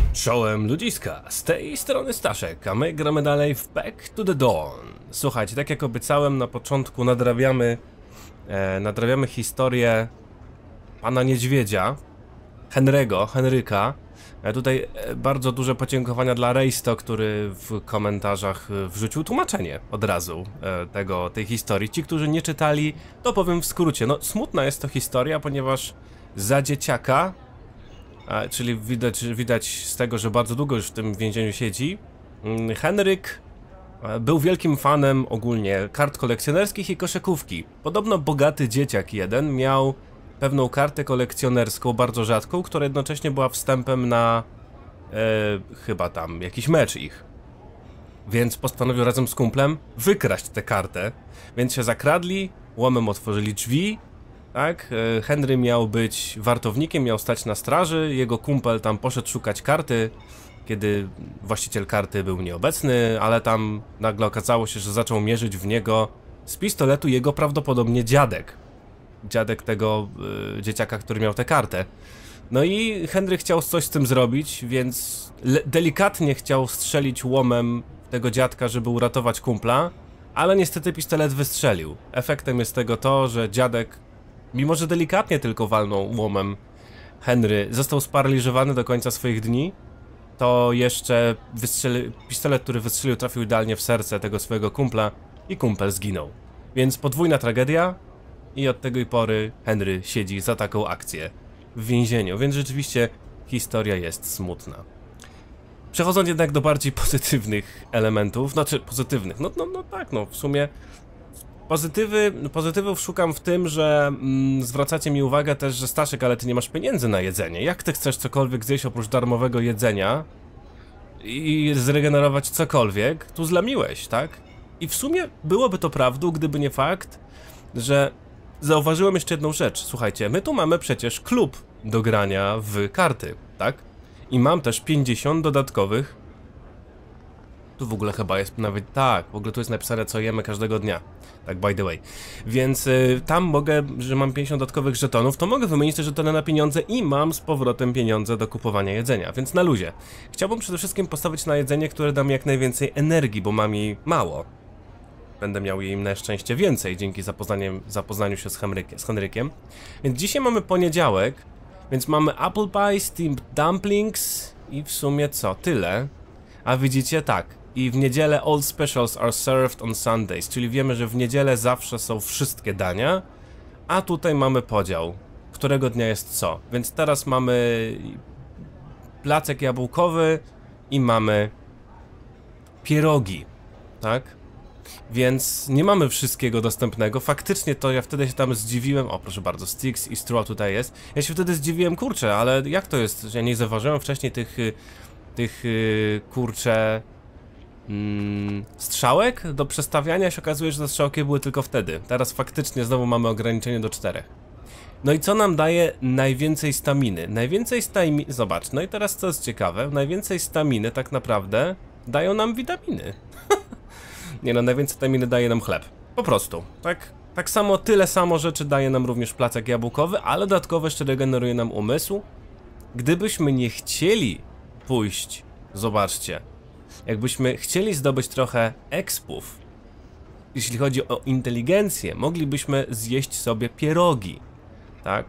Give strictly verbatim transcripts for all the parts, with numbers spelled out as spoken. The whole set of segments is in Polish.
Czołem ludziska, z tej strony Staszek, a my gramy dalej w Back to the Dawn. Słuchajcie, tak jak obiecałem na początku, nadrabiamy e, nadrabiamy historię pana niedźwiedzia, Henry'ego, Henryka. E, tutaj e, bardzo duże podziękowania dla Rejsto, który w komentarzach e, wrzucił tłumaczenie od razu e, tego, tej historii. Ci, którzy nie czytali, to powiem w skrócie. No, smutna jest to historia, ponieważ za dzieciaka, A, czyli widać, widać z tego, że bardzo długo już w tym więzieniu siedzi, Henryk był wielkim fanem ogólnie kart kolekcjonerskich i koszykówki. Podobno bogaty dzieciak jeden miał pewną kartę kolekcjonerską, bardzo rzadką, która jednocześnie była wstępem na e, chyba tam jakiś mecz ich. Więc postanowił razem z kumplem wykraść tę kartę, więc się zakradli, łomem otworzyli drzwi. Tak, Henry miał być wartownikiem, miał stać na straży, jego kumpel tam poszedł szukać karty, kiedy właściciel karty był nieobecny, ale tam nagle okazało się, że zaczął mierzyć w niego z pistoletu jego prawdopodobnie dziadek. Dziadek tego y, dzieciaka, który miał tę kartę. No i Henry chciał coś z tym zrobić, więc delikatnie chciał strzelić łomem tego dziadka, żeby uratować kumpla, ale niestety pistolet wystrzelił. Efektem jest tego to, że dziadek, mimo że delikatnie tylko walnął łomem Henry, został sparaliżowany do końca swoich dni, to jeszcze wystrzeli... pistolet, który wystrzelił, trafił idealnie w serce tego swojego kumpla i kumpel zginął. Więc podwójna tragedia i od tej pory Henry siedzi za taką akcję w więzieniu, więc rzeczywiście historia jest smutna. Przechodząc jednak do bardziej pozytywnych elementów, znaczy pozytywnych, no, no, no tak, no w sumie Pozytywy, pozytywów szukam w tym, że mm, zwracacie mi uwagę też, że Staszek, ale ty nie masz pieniędzy na jedzenie. Jak ty chcesz cokolwiek zjeść oprócz darmowego jedzenia i zregenerować cokolwiek, tu zlamiłeś, tak? I w sumie byłoby to prawdą, gdyby nie fakt, że zauważyłem jeszcze jedną rzecz. Słuchajcie, my tu mamy przecież klub do grania w karty, tak? I mam też pięćdziesiąt dodatkowych. Tu w ogóle chyba jest nawet tak, w ogóle tu jest napisane, co jemy każdego dnia. Tak, by the way. Więc y, tam mogę, że mam pięćdziesiąt dodatkowych żetonów, to mogę wymienić te żetony na pieniądze i mam z powrotem pieniądze do kupowania jedzenia, więc na luzie. Chciałbym przede wszystkim postawić na jedzenie, które da mi jak najwięcej energii, bo mam jej mało. Będę miał jej na szczęście więcej dzięki zapoznaniem, zapoznaniu się z, Henrykiem, z Henrykiem. Więc dzisiaj mamy poniedziałek, więc mamy apple pie, steamed dumplings i w sumie co? Tyle. A widzicie, tak. I w niedzielę all specials are served on Sundays, czyli wiemy, że w niedzielę zawsze są wszystkie dania, a tutaj mamy podział, którego dnia jest co. Więc teraz mamy placek jabłkowy i mamy pierogi, tak? Więc nie mamy wszystkiego dostępnego. Faktycznie to ja wtedy się tam zdziwiłem. O, proszę bardzo, sticks i straw tutaj jest. Ja się wtedy zdziwiłem, kurczę, ale jak to jest, że ja nie zauważyłem wcześniej tych, tych kurczę... Hmm, strzałek do przestawiania, się okazuje, że te strzałki były tylko wtedy. Teraz faktycznie znowu mamy ograniczenie do czterech. No i co nam daje najwięcej staminy? Najwięcej staminy... Zobacz, no i teraz co jest ciekawe, najwięcej staminy tak naprawdę dają nam witaminy. Nie no, najwięcej staminy daje nam chleb. Po prostu. Tak, tak samo, tyle samo rzeczy daje nam również placek jabłkowy, ale dodatkowo jeszcze regeneruje nam umysł. Gdybyśmy nie chcieli pójść, zobaczcie, jakbyśmy chcieli zdobyć trochę expów, jeśli chodzi o inteligencję, moglibyśmy zjeść sobie pierogi, tak?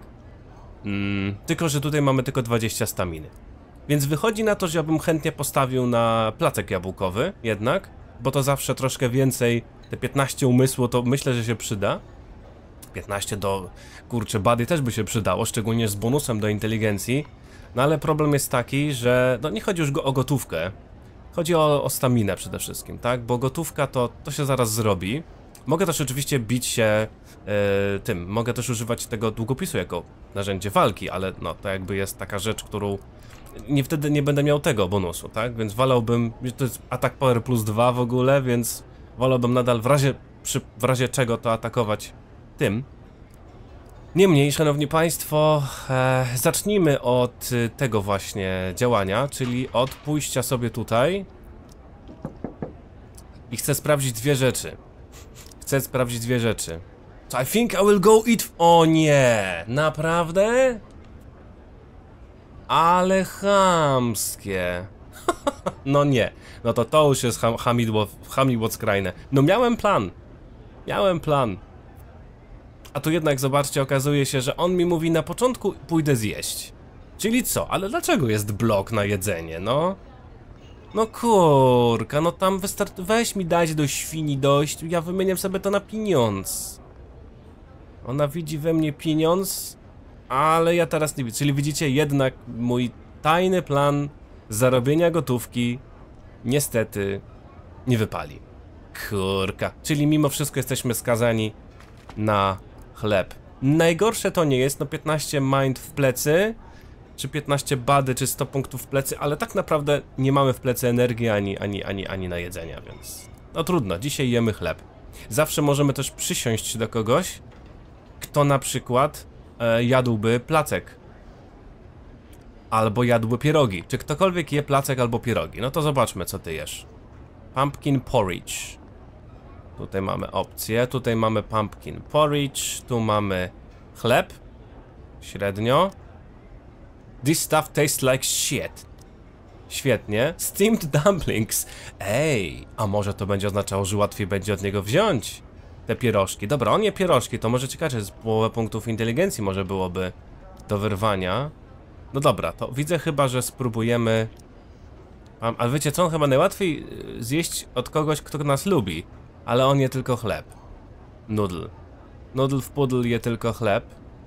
Mm, tylko, że tutaj mamy tylko dwadzieścia staminy. Więc wychodzi na to, że ja bym chętnie postawił na placek jabłkowy jednak, bo to zawsze troszkę więcej, te piętnaście umysłu to myślę, że się przyda. piętnaście do, kurczę, bady też by się przydało, szczególnie z bonusem do inteligencji. No ale problem jest taki, że no nie chodzi już o gotówkę. Chodzi o, o staminę przede wszystkim, tak? Bo gotówka to, to się zaraz zrobi. Mogę też oczywiście bić się e, tym, mogę też używać tego długopisu jako narzędzie walki, ale no to jakby jest taka rzecz, którą nie wtedy nie będę miał tego bonusu, tak? Więc wolałbym, to jest atak power plus dwa w ogóle, więc wolałbym nadal w razie, przy, w razie czego to atakować tym. Niemniej, szanowni państwo, e, zacznijmy od tego właśnie działania, czyli od pójścia sobie tutaj i chcę sprawdzić dwie rzeczy. Chcę sprawdzić dwie rzeczy. So I think I will go eat... O nie! Naprawdę? Ale chamskie. No nie, no to to już jest ham hamidło, hamidło skrajne. No miałem plan, miałem plan. A tu jednak, zobaczcie, okazuje się, że on mi mówi na początku pójdę zjeść. Czyli co? Ale dlaczego jest blok na jedzenie, no? No kurka, no tam wystarczy, weź mi dać do świni dość, ja wymieniam sobie to na pieniądz. Ona widzi we mnie pieniądz, ale ja teraz nie widzę. Czyli widzicie, jednak mój tajny plan zarobienia gotówki niestety nie wypali. Kurka, czyli mimo wszystko jesteśmy skazani na chleb. Najgorsze to nie jest, no piętnaście mind w plecy, czy piętnaście bady, czy sto punktów w plecy, ale tak naprawdę nie mamy w plecy energii ani, ani, ani, ani na jedzenia, więc no trudno, dzisiaj jemy chleb. Zawsze możemy też przysiąść do kogoś, kto na przykład e, jadłby placek. Albo jadłby pierogi. Czy ktokolwiek je placek albo pierogi? No to zobaczmy, co ty jesz. Pumpkin porridge. Tutaj mamy opcję, tutaj mamy pumpkin porridge, tu mamy chleb. Średnio. This stuff tastes like shit. Świetnie. Steamed dumplings. Ej, a może to będzie oznaczało, że łatwiej będzie od niego wziąć te pierożki. Dobra, on je pierożki, to może ciekawe, że z połowę punktów inteligencji może byłoby do wyrwania. No dobra, to widzę chyba, że spróbujemy... Ale wiecie co, on chyba najłatwiej zjeść od kogoś, kto nas lubi. Ale on je tylko chleb. Noodle. Noodle w pudel je tylko chleb.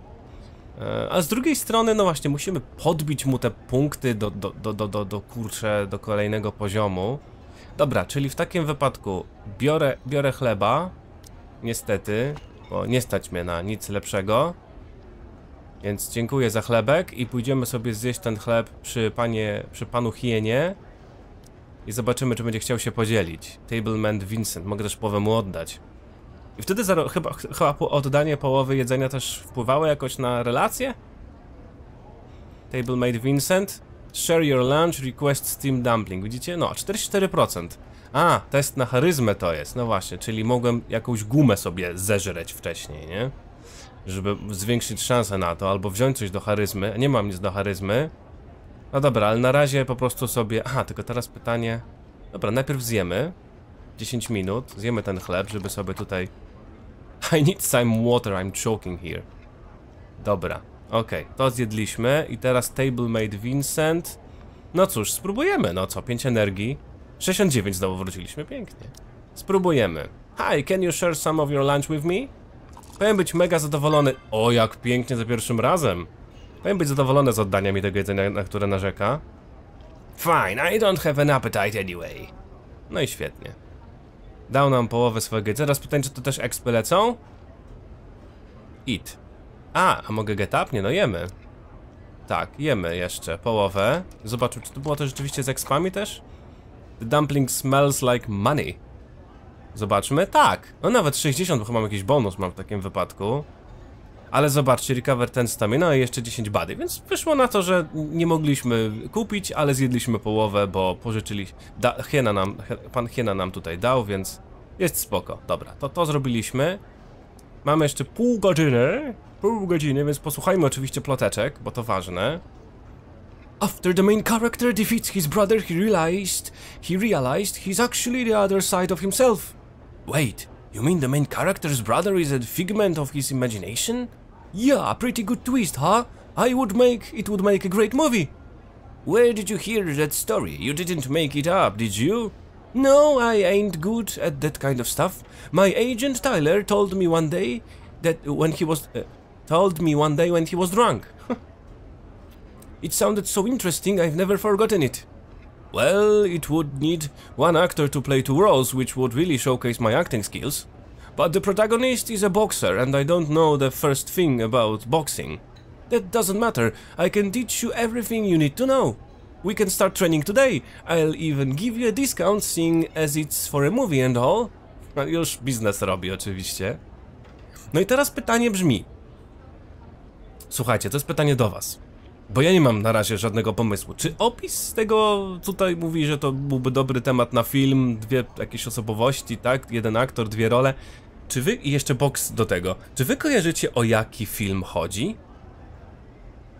A z drugiej strony, no właśnie, musimy podbić mu te punkty do, do, do, do, do, do kurczę, do kolejnego poziomu. Dobra, czyli w takim wypadku biorę, biorę chleba. Niestety, bo nie stać mnie na nic lepszego. Więc dziękuję za chlebek i pójdziemy sobie zjeść ten chleb przy panie, przy panu hienie. I zobaczymy, czy będzie chciał się podzielić. Tableman Vincent, mogę też połowę mu oddać. I wtedy chyba, chyba oddanie połowy jedzenia też wpływało jakoś na relacje? Tablemate Vincent. Share your lunch, request steam dumpling. Widzicie? No, czterdzieści cztery procent. A, test na charyzmę to jest. No właśnie, czyli mogłem jakąś gumę sobie zeżreć wcześniej, nie? Żeby zwiększyć szansę na to, albo wziąć coś do charyzmy. Nie mam nic do charyzmy. No dobra, ale na razie po prostu sobie... Aha, tylko teraz pytanie... Dobra, najpierw zjemy. dziesięć minut. Zjemy ten chleb, żeby sobie tutaj... I need some water, I'm choking here. Dobra, okej, okay, to zjedliśmy. I teraz Tablemate Vincent. No cóż, spróbujemy, no co, pięć energii. sześćdziesiąt dziewięć znowu wróciliśmy, pięknie. Spróbujemy. Hi, can you share some of your lunch with me? Powinien być mega zadowolony. O, jak pięknie za pierwszym razem. Powinien być zadowolony z oddania mi tego jedzenia, na które narzeka. Fine, I don't have an appetite anyway. No i świetnie. Dał nam połowę swojego jedzenia. Teraz pytanie, czy to też expy lecą? Eat. A, a mogę get up? Nie, no jemy. Tak, jemy jeszcze połowę. Zobaczmy, czy to było to rzeczywiście z expami też? The dumpling smells like money. Zobaczmy, tak. No nawet sześćdziesiąt, bo chyba mam jakiś bonus mam w takim wypadku. Ale zobaczcie, recover ten stamina i jeszcze dziesięć bady, więc wyszło na to, że nie mogliśmy kupić, ale zjedliśmy połowę, bo pożyczyli... Da, hiena nam, pan Hiena nam tutaj dał, więc jest spoko. Dobra, to to zrobiliśmy. Mamy jeszcze pół godziny, pół godziny, więc posłuchajmy oczywiście ploteczek, bo to ważne. After the main character defeats his brother, he realized, he realized he's actually the other side of himself. Wait, you mean the main character's brother is a figment of his imagination? Yeah, pretty good twist, huh? I would make, it would make a great movie. Where did you hear that story? You didn't make it up, did you? No, I ain't good at that kind of stuff. My agent Tyler told me one day that when he was, uh, told me one day when he was drunk. It sounded so interesting, I've never forgotten it. Well, it would need one actor to play two roles, which would really showcase my acting skills. But the protagonist is a boxer, and I don't know the first thing about boxing. That doesn't matter, I can teach you everything you need to know. We can start training today. I'll even give you a discount, seeing as it's for a movie and all. No, już biznes robi oczywiście. No i teraz pytanie brzmi. Słuchajcie, to jest pytanie do was. Bo ja nie mam na razie żadnego pomysłu. Czy opis tego tutaj mówi, że to byłby dobry temat na film, dwie jakieś osobowości, tak? Jeden aktor, dwie role. Czy wy, i jeszcze boks do tego, czy wy kojarzycie, o jaki film chodzi?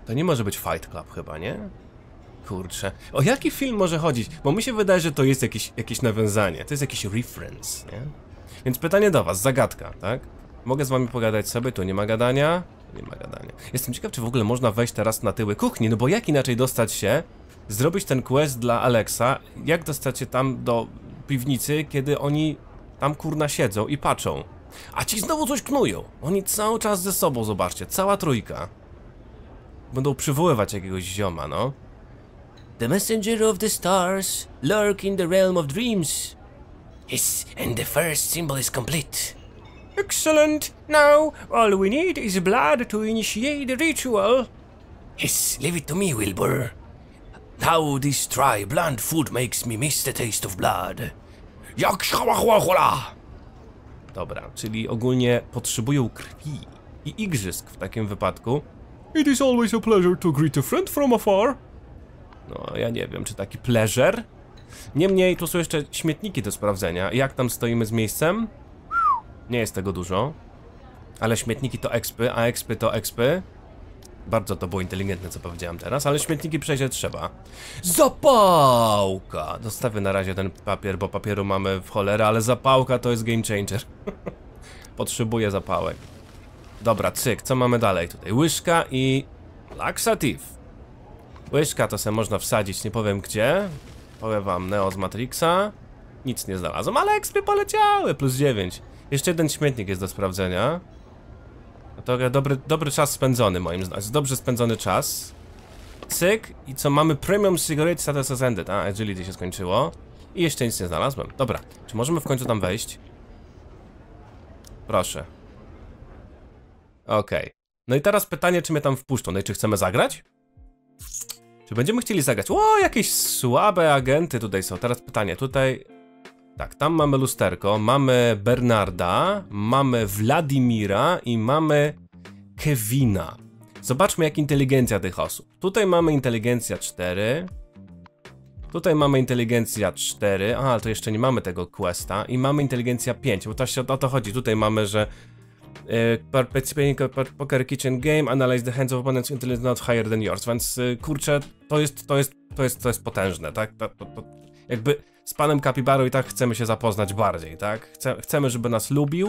To nie może być Fight Club chyba, nie? Kurczę. O jaki film może chodzić? Bo mi się wydaje, że to jest jakieś, jakieś nawiązanie. To jest jakiś reference, nie? Więc pytanie do was, zagadka, tak? Mogę z wami pogadać sobie, tu nie ma gadania. Nie ma gadania. Jestem ciekaw, czy w ogóle można wejść teraz na tyły kuchni, no bo jak inaczej dostać się, zrobić ten quest dla Alexa, jak dostać się tam do piwnicy, kiedy oni tam kurna siedzą i patrzą. A ci znowu coś knują. Oni cały czas ze sobą, zobaczcie, cała trójka. Będą przywoływać jakiegoś zioma, no. The messenger of the stars lurk in the realm of dreams. Yes, and the first symbol is complete. Excellent. Now, all we need is blood to initiate the ritual. Yes, leave it to me, Wilbur. Now this dry, bland food makes me miss the taste of blood. Jak szałachłachła! Dobra, czyli ogólnie potrzebują krwi i igrzysk w takim wypadku. It is always a pleasure to greet a friend from afar. No, ja nie wiem, czy taki pleasure? Niemniej, tu są jeszcze śmietniki do sprawdzenia. Jak tam stoimy z miejscem? Nie jest tego dużo. Ale śmietniki to expy, a expy to expy. Bardzo to było inteligentne, co powiedziałem teraz, ale śmietniki przejść trzeba. Zapałka! Dostawię na razie ten papier, bo papieru mamy w cholerę, ale zapałka to jest game changer. Potrzebuję zapałek. Dobra, cyk, co mamy dalej tutaj? Łyżka i laxative. Łyżka to sobie można wsadzić, nie powiem gdzie. Powiem wam, Neo z Matrixa. Nic nie znalazłem, ale expy poleciały, plus dziewięć. Jeszcze jeden śmietnik jest do sprawdzenia. No to dobry, dobry czas spędzony, moim zdaniem. Dobrze spędzony czas. Cyk. I co mamy? Premium cigarette status has ended. A, agility się skończyło. I jeszcze nic nie znalazłem. Dobra. Czy możemy w końcu tam wejść? Proszę. Okej. Okay. No i teraz pytanie, czy mnie tam wpuszczą. No i czy chcemy zagrać? Czy będziemy chcieli zagrać? O, jakieś słabe agenty tutaj są. Teraz pytanie. Tutaj... Tak, tam mamy lusterko, mamy Bernarda, mamy Wladimira i mamy Kevina. Zobaczmy, jak inteligencja tych osób. Tutaj mamy inteligencja cztery. Tutaj mamy inteligencja cztery. Aha, to jeszcze nie mamy tego questa. I mamy inteligencja pięć, bo to się o to chodzi. Tutaj mamy, że y, participating poker kitchen game, analyze the hands of opponents intelligence not higher than yours. Więc y, kurczę, to jest, to jest, to jest, to jest potężne, tak? To, to, to, jakby z panem Kapibarą i tak chcemy się zapoznać bardziej, tak? Chce, chcemy, żeby nas lubił,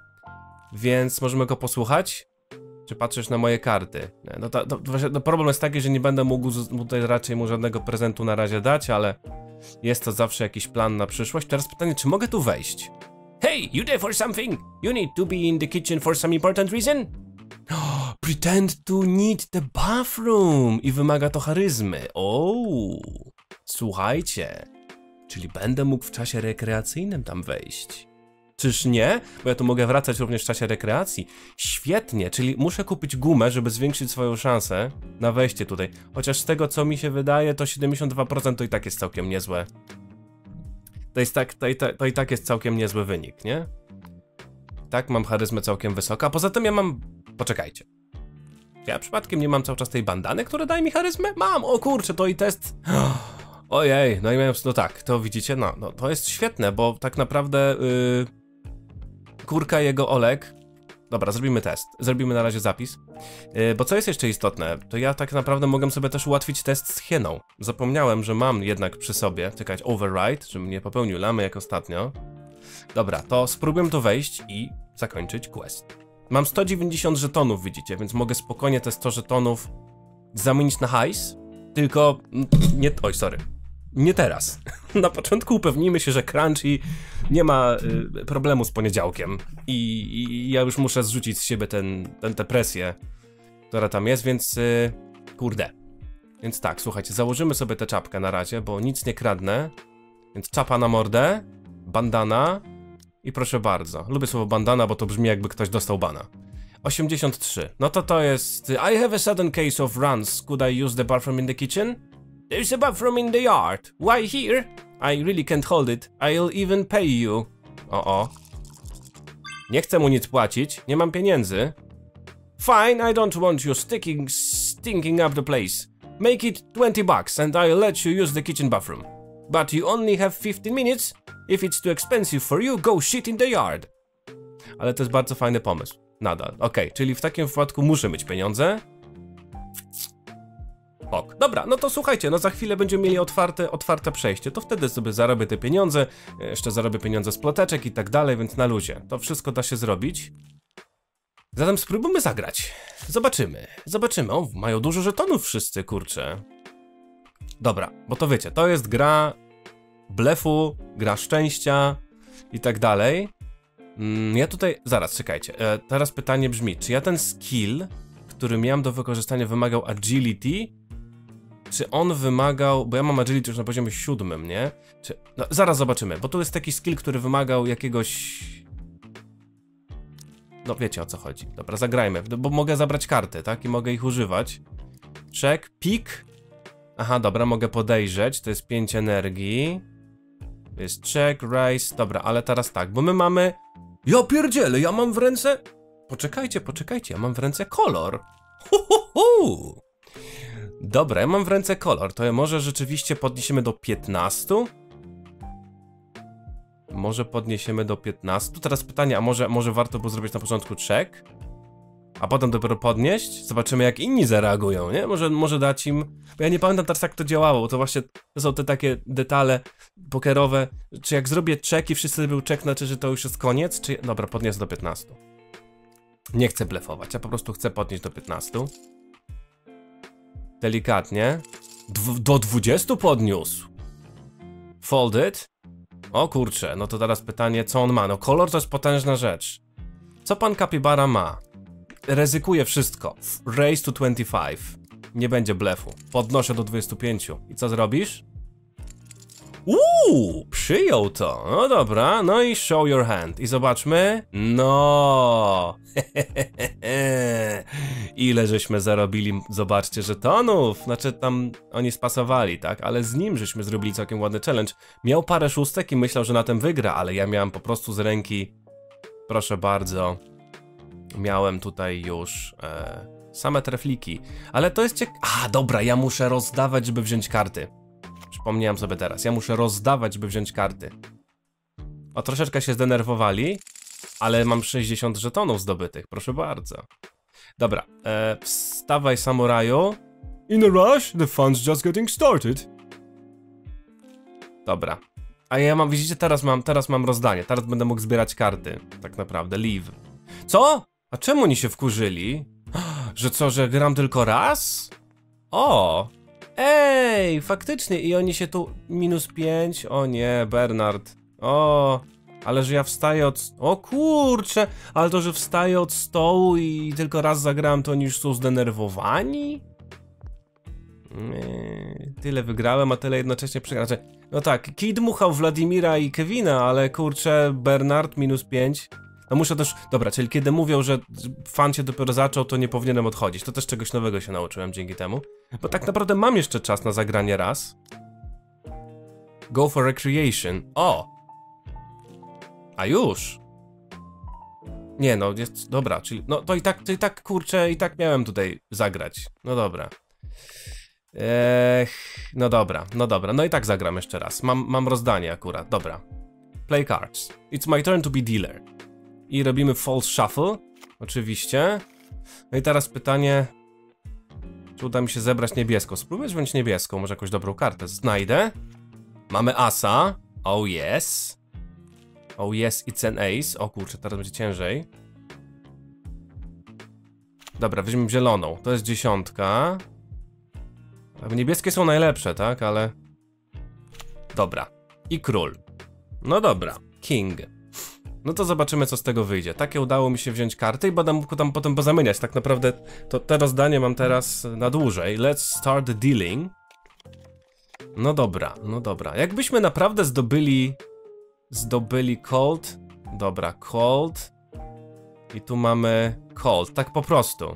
więc możemy go posłuchać. Czy patrzysz na moje karty? Nie, no, to, to, to problem jest taki, że nie będę mógł tutaj raczej mu żadnego prezentu na razie dać, ale jest to zawsze jakiś plan na przyszłość. Teraz pytanie, czy mogę tu wejść? Hey, you there for something? You need to be in the kitchen for some important reason? Oh, pretend to need the bathroom i wymaga to charyzmy. Oh, słuchajcie, czyli będę mógł w czasie rekreacyjnym tam wejść. Czyż nie? Bo ja tu mogę wracać również w czasie rekreacji. Świetnie, czyli muszę kupić gumę, żeby zwiększyć swoją szansę na wejście tutaj. Chociaż z tego, co mi się wydaje, to siedemdziesiąt dwa procent to i tak jest całkiem niezłe. To, jest tak, to, i, to i tak jest całkiem niezły wynik, nie? Tak, mam charyzmę całkiem wysoką, a poza tym ja mam... Poczekajcie. Ja przypadkiem nie mam cały czas tej bandany, która daje mi charyzmę? Mam! O kurczę, to i test... Ojej, no i miałem... No tak, to widzicie, no, no to jest świetne, bo tak naprawdę... Yy... Kurka jego Oleg. Dobra, zrobimy test. Zrobimy na razie zapis. Yy, bo co jest jeszcze istotne, to ja tak naprawdę mogę sobie też ułatwić test z hieną. Zapomniałem, że mam jednak przy sobie, czekać, override, żebym nie popełnił lamy jak ostatnio. Dobra, to spróbuję tu wejść i zakończyć quest. Mam sto dziewięćdziesiąt żetonów, widzicie, więc mogę spokojnie te sto żetonów zamienić na hajs. Tylko... nie... Oj, sorry. Nie teraz. Na początku upewnijmy się, że Crunchy nie ma y, problemu z poniedziałkiem I, i ja już muszę zrzucić z siebie ten, ten, tę presję, która tam jest, więc y, kurde. Więc tak, słuchajcie, założymy sobie tę czapkę na razie, bo nic nie kradnę. Więc czapa na mordę, bandana i proszę bardzo. Lubię słowo bandana, bo to brzmi, jakby ktoś dostał bana. osiemdziesiąt trzy. No to to jest... I have a sudden case of runs. Could I use the bathroom in the kitchen? There's a bathroom in the yard. Why here? I really can't hold it. I'll even pay you. O, o. Nie chcę mu nic płacić. Nie mam pieniędzy. Fine, I don't want you sticking, stinking up the place. Make it twenty bucks and I'll let you use the kitchen bathroom. But you only have fifteen minutes. If it's too expensive for you, go shit in the yard. Ale to jest bardzo fajny pomysł. Nadal. Okej, okay, czyli w takim wypadku muszę mieć pieniądze. Ok, dobra, no to słuchajcie, no za chwilę będziemy mieli otwarte, otwarte przejście, to wtedy sobie zarobię te pieniądze, jeszcze zarobię pieniądze z ploteczek i tak dalej, więc na luzie. To wszystko da się zrobić. Zatem spróbujmy zagrać. Zobaczymy, zobaczymy. O, mają dużo żetonów wszyscy, kurczę. Dobra, bo to wiecie, to jest gra blefu, gra szczęścia i tak dalej. Mm, ja tutaj, zaraz, czekajcie, e, teraz pytanie brzmi, czy ja ten skill, który miałem do wykorzystania, wymagał agility, czy on wymagał, bo ja mam agility już na poziomie siódmym, nie? Czy, no, zaraz zobaczymy, bo tu jest taki skill, który wymagał jakiegoś... No wiecie o co chodzi. Dobra, zagrajmy, bo mogę zabrać karty, tak? I mogę ich używać. Check, pick. Aha, dobra, mogę podejrzeć, to jest pięć energii. To jest check, race, dobra, ale teraz tak, bo my mamy... Ja pierdzielę, ja mam w ręce... Poczekajcie, poczekajcie, ja mam w ręce kolor. Hu, hu, hu. Dobra, ja mam w ręce kolor, to ja może rzeczywiście podniesiemy do piętnastu? Może podniesiemy do piętnastu? Teraz pytanie, a może, może warto było zrobić na początku check? A potem dopiero podnieść? Zobaczymy jak inni zareagują, nie? Może, może dać im... Bo ja nie pamiętam teraz jak to działało, bo to właśnie to są te takie detale pokerowe. Czy jak zrobię check i wszyscy zrobił check, znaczy, że to już jest koniec? Czy... Dobra, podniosę do piętnastu. Nie chcę blefować, ja po prostu chcę podnieść do piętnastu. Delikatnie. Dw do dwudziestu podniósł. Folded. O kurczę, no to teraz pytanie, co on ma? No kolor to jest potężna rzecz. Co pan Capybara ma? Ryzykuje wszystko. Raise to dwadzieścia pięć. Nie będzie blefu. Podnoszę do dwudziestu pięciu. I co zrobisz? Uuu, przyjął to. No dobra, no i show your hand. I zobaczmy. No. Ile żeśmy zarobili, zobaczcie, żetonów. Znaczy tam oni spasowali, tak? Ale z nim żeśmy zrobili całkiem ładny challenge. Miał parę szóstek i myślał, że na tym wygra, ale ja miałem po prostu z ręki, proszę bardzo, miałem tutaj już e, same trefliki. Ale to jest ciekawe. A, dobra, ja muszę rozdawać, żeby wziąć karty. Przypomniałem sobie teraz, ja muszę rozdawać, by wziąć karty. O, troszeczkę się zdenerwowali, ale mam sześćdziesiąt żetonów zdobytych, proszę bardzo. Dobra, e, wstawaj samuraju. In a rush, the fun's just getting started. Dobra. A ja mam, widzicie, teraz mam, teraz mam rozdanie, teraz będę mógł zbierać karty, tak naprawdę, leave. Co? A czemu oni się wkurzyli? Że co, że gram tylko raz? O! Ej, faktycznie, i oni się tu... minus pięć, o nie, Bernard. O, ale że ja wstaję od... O kurczę, ale to, że wstaję od stołu i tylko raz zagrałem, to oni już są zdenerwowani? Nie, tyle wygrałem, a tyle jednocześnie przegrałem. Znaczy, no tak, Kid dmuchał Wladimira i Kevina, ale kurczę, Bernard minus pięć. No muszę też... Dobra, czyli kiedy mówią, że fan się dopiero zaczął, to nie powinienem odchodzić. To też czegoś nowego się nauczyłem dzięki temu. Bo tak naprawdę mam jeszcze czas na zagranie raz. Go for recreation. O! A już! Nie no, jest... Dobra, czyli... No to i tak, to i tak, kurczę, i tak miałem tutaj zagrać. No dobra. Ech, no dobra, no dobra. No i tak zagram jeszcze raz. Mam, mam rozdanie akurat, dobra. Play cards. It's my turn to be dealer. I robimy false shuffle, oczywiście. No i teraz pytanie, czy uda mi się zebrać niebieską. Spróbuję wziąć niebieską, może jakąś dobrą kartę znajdę. Mamy asa. Oh yes. Oh yes, it's an ace. O kurczę, teraz będzie ciężej. Dobra, weźmiemy zieloną. To jest dziesiątka. Niebieskie są najlepsze, tak? Ale... Dobra. I król. No dobra. King. No to zobaczymy, co z tego wyjdzie. Takie udało mi się wziąć karty i będę mógł tam potem pozamieniać. Tak naprawdę to te rozdanie mam teraz na dłużej. Let's start dealing. No dobra, no dobra. Jakbyśmy naprawdę zdobyli... Zdobyli cold. Dobra, cold. I tu mamy cold. Tak po prostu.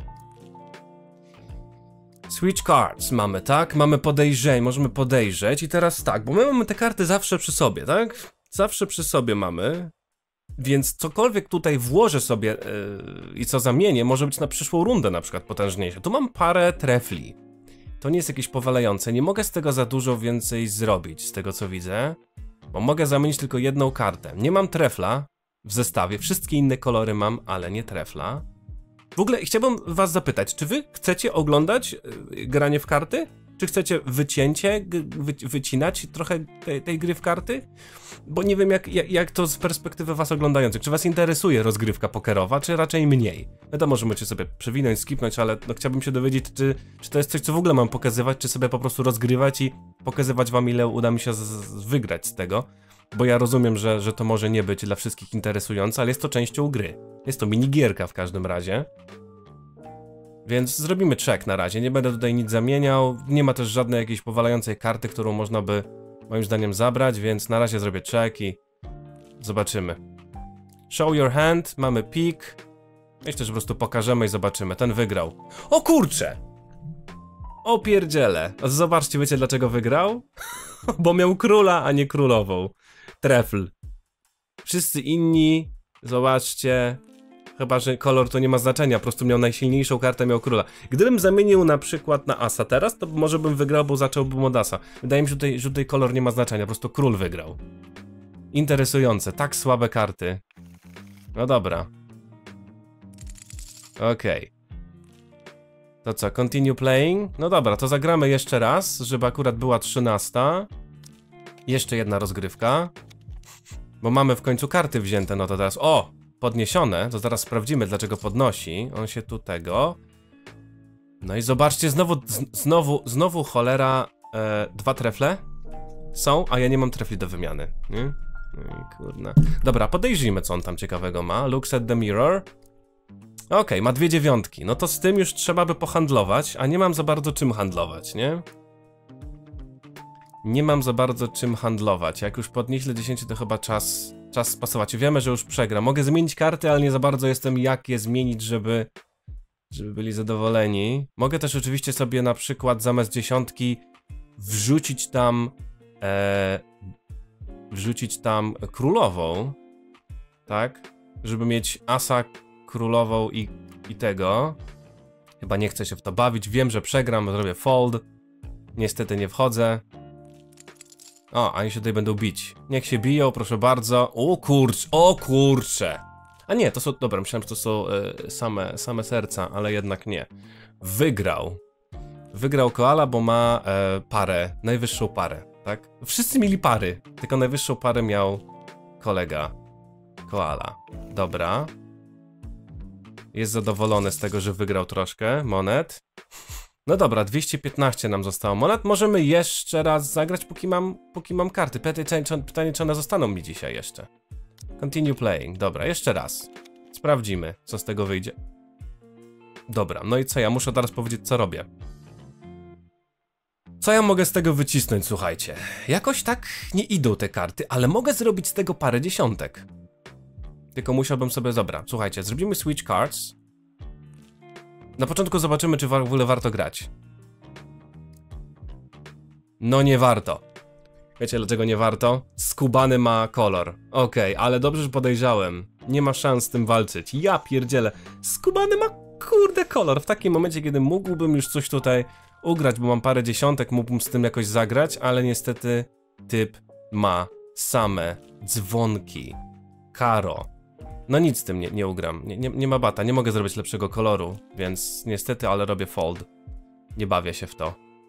Switch cards mamy, tak? Mamy podejrzenie, możemy podejrzeć. I teraz tak, bo my mamy te karty zawsze przy sobie, tak? Zawsze przy sobie mamy. Więc cokolwiek tutaj włożę sobie yy, i co zamienię, może być na przyszłą rundę na przykład potężniejsze. Tu mam parę trefli. To nie jest jakieś powalające. Nie mogę z tego za dużo więcej zrobić, z tego co widzę. Bo mogę zamienić tylko jedną kartę. Nie mam trefla w zestawie. Wszystkie inne kolory mam, ale nie trefla. W ogóle chciałbym was zapytać, czy wy chcecie oglądać yy, granie w karty? Czy chcecie wycięcie, wy, wycinać trochę tej, tej gry w karty? Bo nie wiem, jak, jak, jak to z perspektywy was oglądających. Czy was interesuje rozgrywka pokerowa, czy raczej mniej? Wiadomo, że możecie sobie przewinąć, skipnąć, ale no, chciałbym się dowiedzieć, czy, czy to jest coś, co w ogóle mam pokazywać, czy sobie po prostu rozgrywać i pokazywać wam, ile uda mi się z, z, wygrać z tego. Bo ja rozumiem, że, że to może nie być dla wszystkich interesujące, ale jest to częścią gry. Jest to minigierka w każdym razie. Więc zrobimy check na razie, nie będę tutaj nic zamieniał. Nie ma też żadnej jakiejś powalającej karty, którą można by moim zdaniem zabrać, więc na razie zrobię check i zobaczymy. Show your hand, mamy pick. Myślę, że po prostu pokażemy i zobaczymy. Ten wygrał. O kurcze! O pierdziele. Zobaczcie, wiecie dlaczego wygrał? Bo miał króla, a nie królową. Trefl. Wszyscy inni, zobaczcie, chyba że kolor to nie ma znaczenia, po prostu miał najsilniejszą kartę, miał króla. Gdybym zamienił na przykład na asa teraz, to może bym wygrał, bo zacząłbym od asa. Wydaje mi się, że tutaj, że tutaj kolor nie ma znaczenia, po prostu król wygrał. Interesujące, tak słabe karty. No dobra. Okej. Okay. To co, continue playing? No dobra, to zagramy jeszcze raz, żeby akurat była trzynasta. Jeszcze jedna rozgrywka. Bo mamy w końcu karty wzięte, no to teraz... O! Podniesione, to zaraz sprawdzimy, dlaczego podnosi. On się tu tego... No i zobaczcie, znowu, z, znowu, znowu cholera... E, dwa trefle są, a ja nie mam trefli do wymiany. Nie? No i kurna. Dobra, podejrzyjmy, co on tam ciekawego ma. Looks at the mirror. Okej, okay, ma dwie dziewiątki. No to z tym już trzeba by pohandlować, a nie mam za bardzo czym handlować, nie? Nie mam za bardzo czym handlować. Jak już podnieśle dziesięć, to chyba czas, czas spasować. Wiemy, że już przegra. Mogę zmienić karty, ale nie za bardzo jestem jak je zmienić, żeby, żeby byli zadowoleni. Mogę też oczywiście sobie na przykład zamiast dziesiątki wrzucić tam e, wrzucić tam królową, tak? Żeby mieć asa, królową i, i tego. Chyba nie chcę się w to bawić. Wiem, że przegram, zrobię fold. Niestety nie wchodzę. O, oni się tutaj będą bić. Niech się biją, proszę bardzo. O kurcz, o kurcze. A nie, to są, dobra, myślałem, że to są y, same, same serca, ale jednak nie. Wygrał. Wygrał koala, bo ma e, parę, najwyższą parę, tak? Wszyscy mieli pary, tylko najwyższą parę miał kolega koala. Dobra. Jest zadowolony z tego, że wygrał troszkę monet. No dobra, dwieście piętnaście nam zostało monet. Możemy jeszcze raz zagrać, póki mam, póki mam karty. Pytanie, czy, pytanie, czy one zostaną mi dzisiaj jeszcze. Continue playing. Dobra, jeszcze raz. Sprawdzimy, co z tego wyjdzie. Dobra, no i co? Ja muszę teraz powiedzieć, co robię. Co ja mogę z tego wycisnąć, słuchajcie? Jakoś tak nie idą te karty, ale mogę zrobić z tego parę dziesiątek. Tylko musiałbym sobie... Dobra, słuchajcie, zrobimy switch cards. Na początku zobaczymy, czy w ogóle warto grać. No nie warto. Wiecie, dlaczego nie warto? Skubany ma kolor. Okej, okay, ale dobrze, że podejrzałem. Nie ma szans z tym walczyć. Ja pierdzielę. Skubany ma kurde kolor. W takim momencie, kiedy mógłbym już coś tutaj ugrać, bo mam parę dziesiątek, mógłbym z tym jakoś zagrać, ale niestety typ ma same dzwonki. Karo. No nic z tym nie, nie ugram, nie, nie, nie ma bata, nie mogę zrobić lepszego koloru, więc niestety, ale robię fold. Nie bawię się w to.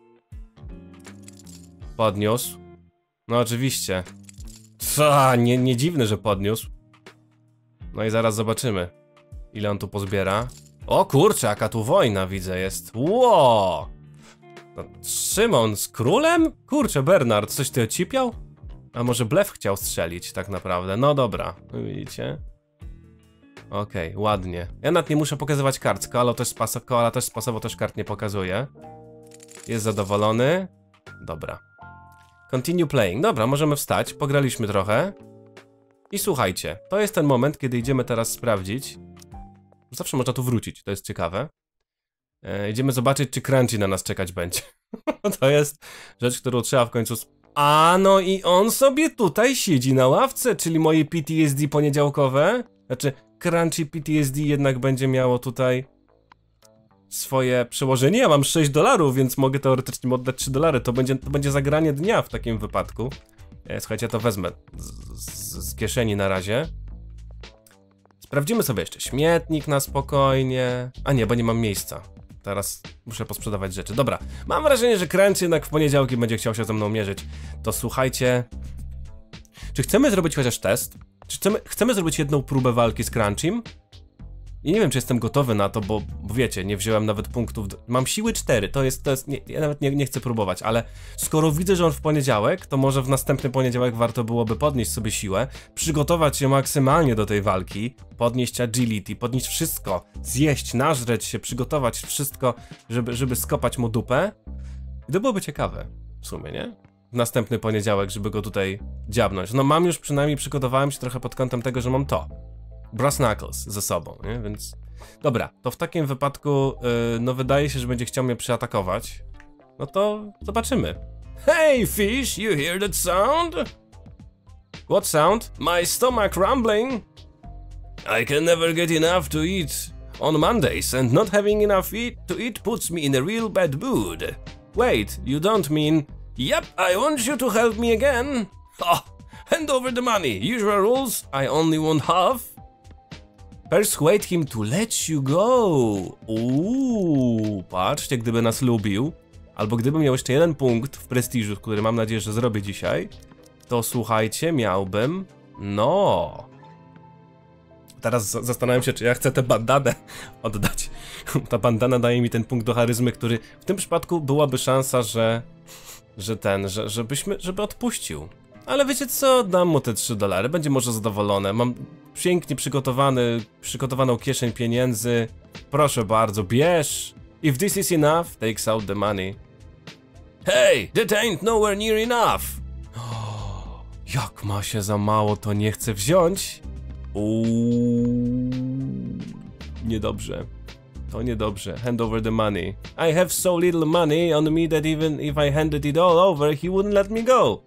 Podniósł. No oczywiście. Ca, nie, nie dziwne, że podniósł. No i zaraz zobaczymy, ile on tu pozbiera. O kurczę, jaka tu wojna widzę jest. Ło! No, Szymon z królem? Kurczę, Bernard, coś ty ocipiał? A może blef chciał strzelić tak naprawdę? No dobra, widzicie? Okej, okay, ładnie. Ja nawet nie muszę pokazywać kart, koala też, spas koala też spasowo też kart nie pokazuje. Jest zadowolony. Dobra. Continue playing. Dobra, możemy wstać, pograliśmy trochę. I słuchajcie, to jest ten moment, kiedy idziemy teraz sprawdzić. Zawsze można tu wrócić, to jest ciekawe. E, idziemy zobaczyć, czy Crunchy na nas czekać będzie. To jest rzecz, którą trzeba w końcu... A no i on sobie tutaj siedzi na ławce, czyli moje P T S D poniedziałkowe. Znaczy, Crunchy P T S D jednak będzie miało tutaj swoje przełożenie. Ja mam sześć dolarów, więc mogę teoretycznie oddać trzy dolary. To będzie, to będzie zagranie dnia w takim wypadku. E, słuchajcie, ja to wezmę z, z, z kieszeni na razie. Sprawdzimy sobie jeszcze śmietnik na spokojnie. A nie, bo nie mam miejsca. teraz muszę posprzedawać rzeczy. Dobra, mam wrażenie, że Crunch jednak w poniedziałki będzie chciał się ze mną mierzyć. To słuchajcie... Czy chcemy zrobić chociaż test? Czy chcemy, chcemy zrobić jedną próbę walki z Crunchim? I nie wiem, czy jestem gotowy na to, bo, bo wiecie, nie wziąłem nawet punktów... Mam siły cztery, to jest... To jest nie, ja nawet nie, nie chcę próbować, ale skoro widzę, że on w poniedziałek, to może w następny poniedziałek warto byłoby podnieść sobie siłę, przygotować się maksymalnie do tej walki, podnieść agility, podnieść wszystko, zjeść, nażreć się, przygotować wszystko, żeby, żeby skopać mu dupę. I to byłoby ciekawe, w sumie, nie? W następny poniedziałek, żeby go tutaj dziabnąć. No mam już przynajmniej, przygotowałem się trochę pod kątem tego, że mam to. Brass Knuckles ze sobą, nie? Więc... Dobra, to w takim wypadku, yy, no wydaje się, że będzie chciał mnie przyatakować. No to zobaczymy. Hey fish, you hear that sound? What sound? My stomach rumbling. I can never get enough to eat on Mondays, and not having enough eat to eat puts me in a real bad mood. Wait, you don't mean... Yep, I want you to help me again. Oh, hand over the money. Usual rules, I only want half. Persuade him to let you go. Uuu, patrzcie, gdyby nas lubił, albo gdybym miał jeszcze jeden punkt w prestiżu, który mam nadzieję, że zrobię dzisiaj, to słuchajcie, miałbym... No... Teraz zastanawiam się, czy ja chcę tę bandanę oddać. Ta bandana daje mi ten punkt do charyzmy, który w tym przypadku byłaby szansa, że... Że ten, że, żebyśmy, żeby odpuścił. Ale wiecie co, dam mu te trzy dolary, będzie może zadowolony. Mam pięknie przygotowany, przygotowaną kieszeń pieniędzy. Proszę bardzo, bierz. If this is enough, takes out the money. Hey, that ain't nowhere near enough. Oh, jak ma się za mało, to nie chcę wziąć. Uuu, niedobrze. To niedobrze. Hand over the money. I have so little money on me that even if I handed it all over, he wouldn't let me go.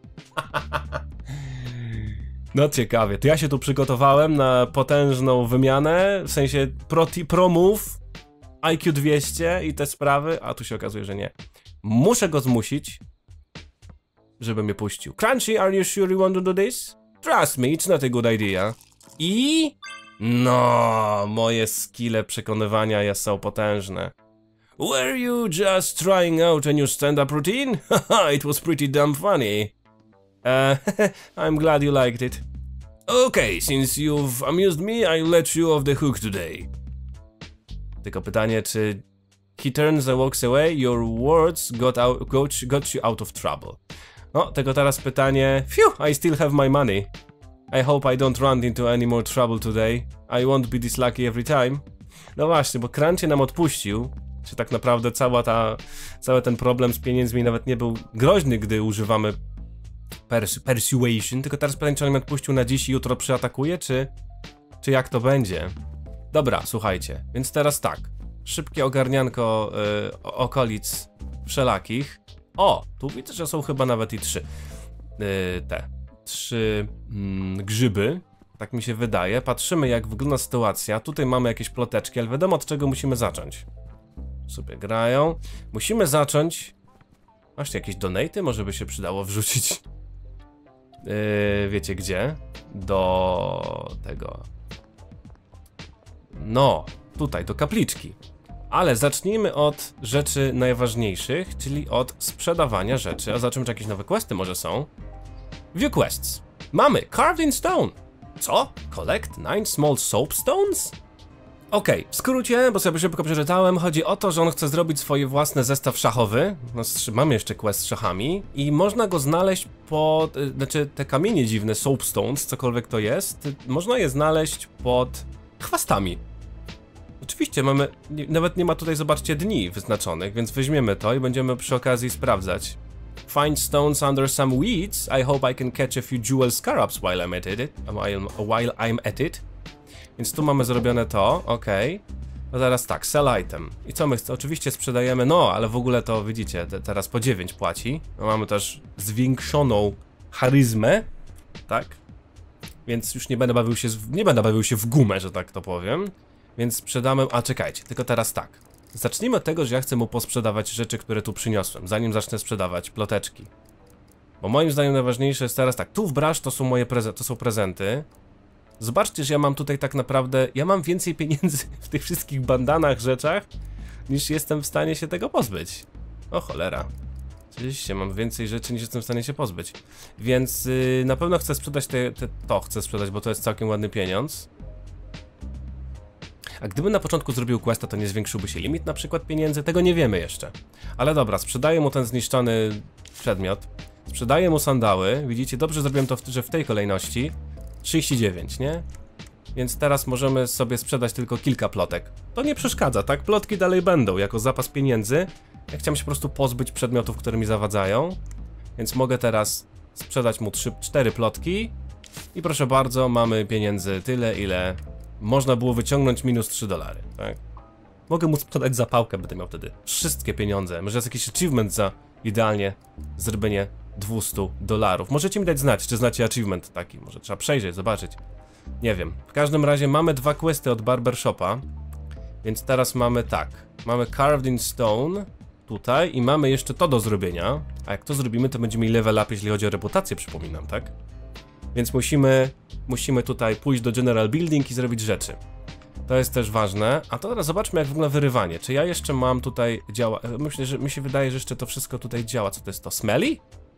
No ciekawie, to ja się tu przygotowałem na potężną wymianę, w sensie pro, pro move, I Q dwieście i te sprawy, a tu się okazuje, że nie. Muszę go zmusić, żeby mnie puścił. Crunchy, are you sure you want to do this? Trust me, it's not a good idea. I... No, moje skille przekonywania są potężne. Were you just trying out a new stand-up routine? Haha, it was pretty damn funny. Uh, I'm glad you liked it. Okay, since you've amused me, I'll let you off the hook today. Tylko pytanie, czy he turns and walks away, your words got, out, got, got you out of trouble. No, tego teraz pytanie, phew, I still have my money. I hope I don't run into any more trouble today. I won't be this lucky every time. No właśnie, bo Crunchy nam odpuścił. Czy tak naprawdę cała ta, cały ten problem z pieniędzmi nawet nie był groźny, gdy używamy pers persuasion, tylko teraz pytanie, czy on mnie odpuścił na dziś i jutro przyatakuje, czy, czy jak to będzie? Dobra, słuchajcie, więc teraz tak. Szybkie ogarnianko y, okolic wszelakich. O, tu widzę, że są chyba nawet i trzy. Y, te. Trzy mm, grzyby. Tak mi się wydaje. Patrzymy, jak wygląda sytuacja. Tutaj mamy jakieś ploteczki, ale wiadomo, od czego musimy zacząć. Sobie grają. Musimy zacząć... Właśnie, jakieś donaty może by się przydało wrzucić. Yy, wiecie gdzie? Do tego... No, tutaj, do kapliczki. Ale zacznijmy od rzeczy najważniejszych, czyli od sprzedawania rzeczy. A zobaczymy, czy jakieś nowe questy może są. View quests. Mamy Carved in Stone. Co? Collect nine small soapstones? Okej, okay, w skrócie, bo sobie szybko przeczytałem, chodzi o to, że on chce zrobić swój własny zestaw szachowy. No, mamy jeszcze quest z szachami i można go znaleźć pod... Znaczy, te kamienie dziwne, soapstones, cokolwiek to jest, można je znaleźć pod chwastami. Oczywiście mamy... Nawet nie ma tutaj, zobaczcie, dni wyznaczonych, więc weźmiemy to i będziemy przy okazji sprawdzać. Find stones under some weeds. I hope I can catch a few jewel scarabs while I'm at it. While, while I'm at it. Więc tu mamy zrobione to, okej. Okay. No teraz tak, sell item. I co my chcemy? Oczywiście sprzedajemy, no, ale w ogóle to widzicie, te, teraz po dziewięć płaci. No, mamy też zwiększoną charyzmę, tak? Więc już nie będę bawił się, z, nie będę bawił się w gumę, że tak to powiem. Więc sprzedamy, a czekajcie, tylko teraz tak. Zacznijmy od tego, że ja chcę mu posprzedawać rzeczy, które tu przyniosłem, zanim zacznę sprzedawać ploteczki. Bo moim zdaniem najważniejsze jest teraz tak, tu w Brasz to są moje prezenty, to są prezenty. Zobaczcie, że ja mam tutaj tak naprawdę, ja mam więcej pieniędzy w tych wszystkich bandanach, rzeczach, niż jestem w stanie się tego pozbyć. O cholera. Oczywiście mam więcej rzeczy niż jestem w stanie się pozbyć. Więc yy, na pewno chcę sprzedać te, te, to chcę sprzedać, bo to jest całkiem ładny pieniądz. A gdybym na początku zrobił questa, to nie zwiększyłby się limit na przykład pieniędzy? Tego nie wiemy jeszcze. Ale dobra, sprzedaję mu ten zniszczony przedmiot. Sprzedaję mu sandały. Widzicie, dobrze zrobiłem to, że w tej kolejności. trzydzieści dziewięć, nie? Więc teraz możemy sobie sprzedać tylko kilka plotek. To nie przeszkadza, tak? Plotki dalej będą jako zapas pieniędzy. Ja chciałem się po prostu pozbyć przedmiotów, które mi zawadzają. Więc mogę teraz sprzedać mu trzy, cztery plotki. I proszę bardzo, mamy pieniędzy tyle, ile można było wyciągnąć minus trzy dolary, tak? Mogę mu sprzedać zapałkę, będę miał wtedy wszystkie pieniądze. Może jest jakiś achievement za idealnie zrobienie dwieście dolarów. Możecie mi dać znać, czy znacie achievement taki. Może trzeba przejrzeć, zobaczyć. Nie wiem. W każdym razie mamy dwa questy od Barbershopa. Więc teraz mamy tak. Mamy Carved in Stone tutaj i mamy jeszcze to do zrobienia. A jak to zrobimy, to będziemy mieli level up, jeśli chodzi o reputację, przypominam, tak? Więc musimy, musimy tutaj pójść do General Building i zrobić rzeczy. To jest też ważne. A to teraz zobaczmy, jak wygląda wyrywanie. Czy ja jeszcze mam tutaj działa... Myślę, że mi się wydaje, że jeszcze to wszystko tutaj działa. Co to jest to? Smelly?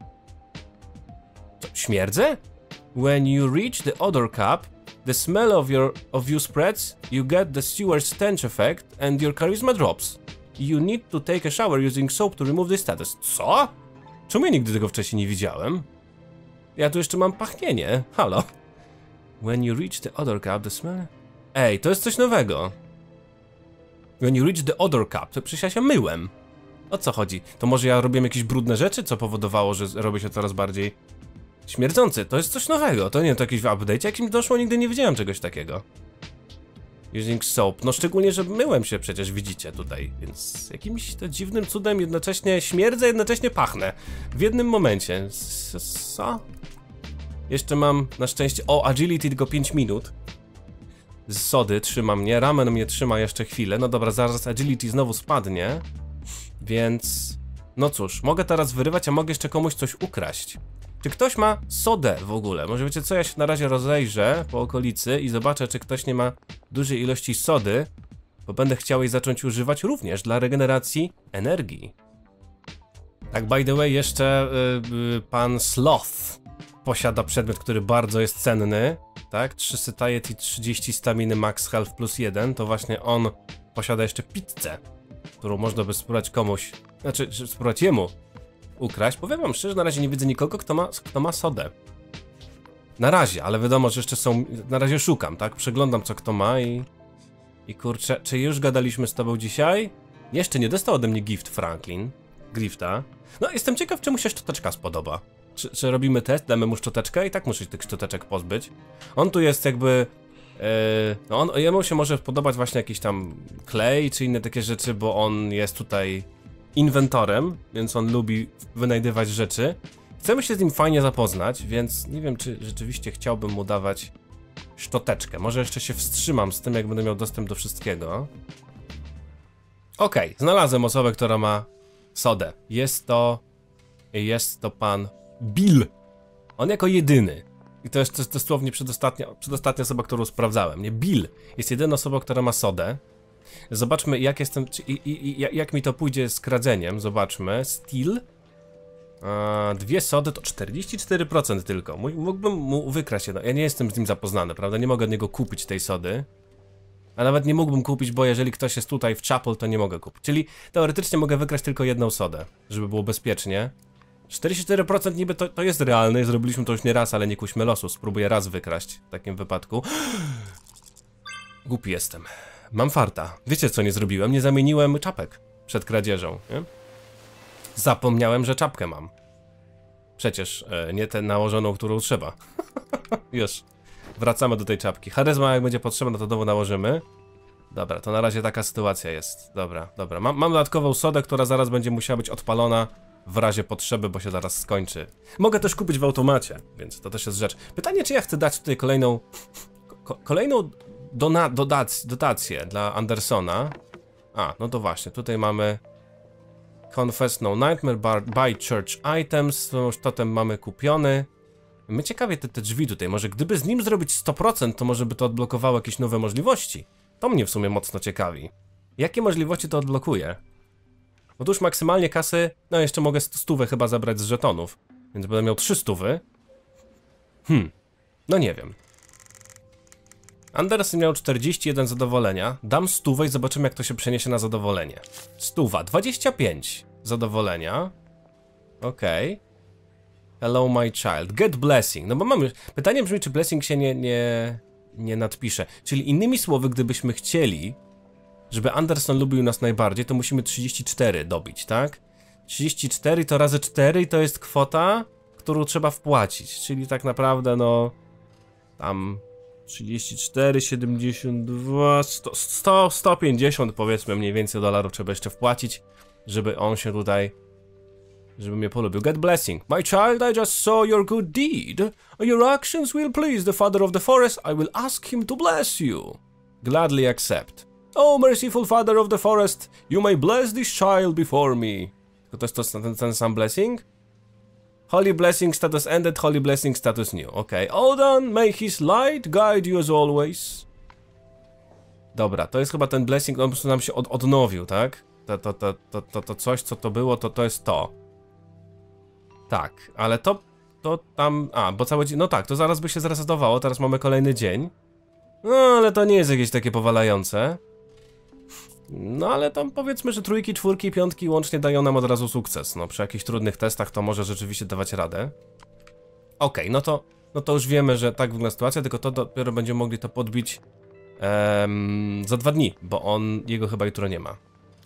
To śmierdzę? When you reach the odor cap, the smell of your of you spreads, you get the sewer's stench effect and your charisma drops. You need to take a shower using soap to remove this status. Co? Czemu ja nigdy tego wcześniej nie widziałem? Ja tu jeszcze mam pachnienie. Halo. When you reach the odor cap, the smell... Ej, to jest coś nowego. When you reach the odor cap, to przecież ja się myłem. O co chodzi? To może ja robiłem jakieś brudne rzeczy, co powodowało, że robię się coraz bardziej śmierdzący. To jest coś nowego. To nie, to jakiś w update, jak mi doszło, nigdy nie widziałem czegoś takiego. Using soap. No szczególnie, że myłem się przecież, widzicie tutaj. Więc jakimś to dziwnym cudem jednocześnie śmierdzę, jednocześnie pachnę. W jednym momencie. Co? Jeszcze mam na szczęście... O, agility tylko pięć minut. Z sody trzyma mnie, ramen mnie trzyma jeszcze chwilę. No dobra, zaraz agility znowu spadnie. Więc... No cóż, mogę teraz wyrywać, a mogę jeszcze komuś coś ukraść. Czy ktoś ma sodę w ogóle? Może wiecie co, ja się na razie rozejrzę po okolicy i zobaczę, czy ktoś nie ma dużej ilości sody, bo będę chciał jej zacząć używać również dla regeneracji energii. Tak, by the way, jeszcze yy, yy, pan Sloth posiada przedmiot, który bardzo jest cenny. Tak, trzy satiety, trzydzieści staminy, max health plus jeden. To właśnie on posiada jeszcze pizzę, którą można by spróbować komuś, znaczy spróbować jemu ukraść. Powiem wam szczerze, na razie nie widzę nikogo, kto ma, kto ma sodę. Na razie, ale wiadomo, że jeszcze są... Na razie szukam, tak? Przeglądam, co kto ma i... I kurczę, czy już gadaliśmy z tobą dzisiaj? Jeszcze nie dostał ode mnie gift Franklin. Grifta. No, jestem ciekaw, czy mu się szczoteczka spodoba. Czy, czy robimy test, damy mu szczoteczkę i tak muszę się tych szczoteczek pozbyć. On tu jest jakby... Yy, no on, jemu się może podobać właśnie jakiś tam klej, czy inne takie rzeczy, bo on jest tutaj inwentorem, więc on lubi wynajdywać rzeczy. Chcemy się z nim fajnie zapoznać, więc nie wiem, czy rzeczywiście chciałbym mu dawać szczoteczkę. Może jeszcze się wstrzymam z tym, jak będę miał dostęp do wszystkiego. Okej, okay, znalazłem osobę, która ma sodę. Jest to... Jest to pan Bill. On jako jedyny. I to jest, to jest dosłownie przedostatnia, przedostatnia osoba, którą sprawdzałem. Nie, Bill jest jedyna osoba, która ma sodę. Zobaczmy, jak jestem, czy, i, i, i, jak mi to pójdzie z kradzeniem. Zobaczmy. Steel. A, dwie sody to czterdzieści cztery procent tylko. Mógłbym mu wykraść jedno. Ja nie jestem z nim zapoznany, prawda? Nie mogę od niego kupić tej sody. A nawet nie mógłbym kupić, bo jeżeli ktoś jest tutaj w Chapel, to nie mogę kupić. Czyli teoretycznie mogę wykraść tylko jedną sodę, żeby było bezpiecznie. czterdzieści cztery procent niby to, to jest realne, zrobiliśmy to już nie raz, ale nie kuśmy losu. Spróbuję raz wykraść w takim wypadku. Głupi jestem. Mam farta. Wiecie co nie zrobiłem? Nie zamieniłem czapek przed kradzieżą, nie? Zapomniałem, że czapkę mam. Przecież e, nie tę nałożoną, którą trzeba. Już. Wracamy do tej czapki. Charyzma jak będzie potrzebna, to znowu nałożymy. Dobra, to na razie taka sytuacja jest. Dobra, dobra. Mam, mam dodatkową sodę, która zaraz będzie musiała być odpalona w razie potrzeby, bo się zaraz skończy. Mogę też kupić w automacie, więc to też jest rzecz. Pytanie, czy ja chcę dać tutaj kolejną... Ko kolejną dona dodac dotację dla Andersona. A, no to właśnie, tutaj mamy... Confess no nightmare, bar, buy church items, już totem mamy kupiony. My ciekawie te, te drzwi tutaj, może gdyby z nim zrobić sto procent, to może by to odblokowało jakieś nowe możliwości. To mnie w sumie mocno ciekawi. Jakie możliwości to odblokuje? Otóż maksymalnie kasy, no jeszcze mogę stówę chyba zabrać z żetonów, więc będę miał trzy stówy. Hmm, no nie wiem. Anderson miał czterdzieści jeden zadowolenia. Dam stówę i zobaczymy, jak to się przeniesie na zadowolenie. Stuwa, dwadzieścia pięć zadowolenia. Okej. Okay. Hello my child. Get blessing. No bo mamy... Pytanie brzmi, czy blessing się nie, nie, nie nadpisze. Czyli innymi słowy, gdybyśmy chcieli, żeby Anderson lubił nas najbardziej, to musimy trzydzieści cztery dobić, tak? trzydzieści cztery to razy cztery i to jest kwota, którą trzeba wpłacić. Czyli tak naprawdę, no... Tam... trzydzieści cztery, siedemdziesiąt dwa, sto, sto, sto pięćdziesiąt powiedzmy mniej więcej dolarów trzeba jeszcze wpłacić, żeby on się tutaj, żeby mnie polubił. Get blessing. My child, I just saw your good deed. Your actions will please the father of the forest. I will ask him to bless you. Gladly accept. Oh, merciful father of the forest, you may bless this child before me. To jest to ten, ten sam blessing? Holy blessing status ended, holy blessing status new. Okej, okay. Odin, may his light guide you as always. Dobra, to jest chyba ten blessing, on po prostu nam się od, odnowił, tak? To, to, to, to, to, to coś, co to było, to to jest to. Tak, ale to, to tam, a, bo cały dzień, no tak, to zaraz by się zresetowało, teraz mamy kolejny dzień. No, ale to nie jest jakieś takie powalające. No ale tam powiedzmy, że trójki, czwórki, piątki łącznie dają nam od razu sukces. No przy jakichś trudnych testach to może rzeczywiście dawać radę. Okej, okay, no to no to już wiemy, że tak wygląda sytuacja, tylko to dopiero będziemy mogli to podbić um, za dwa dni, bo on, jego chyba jutro nie ma.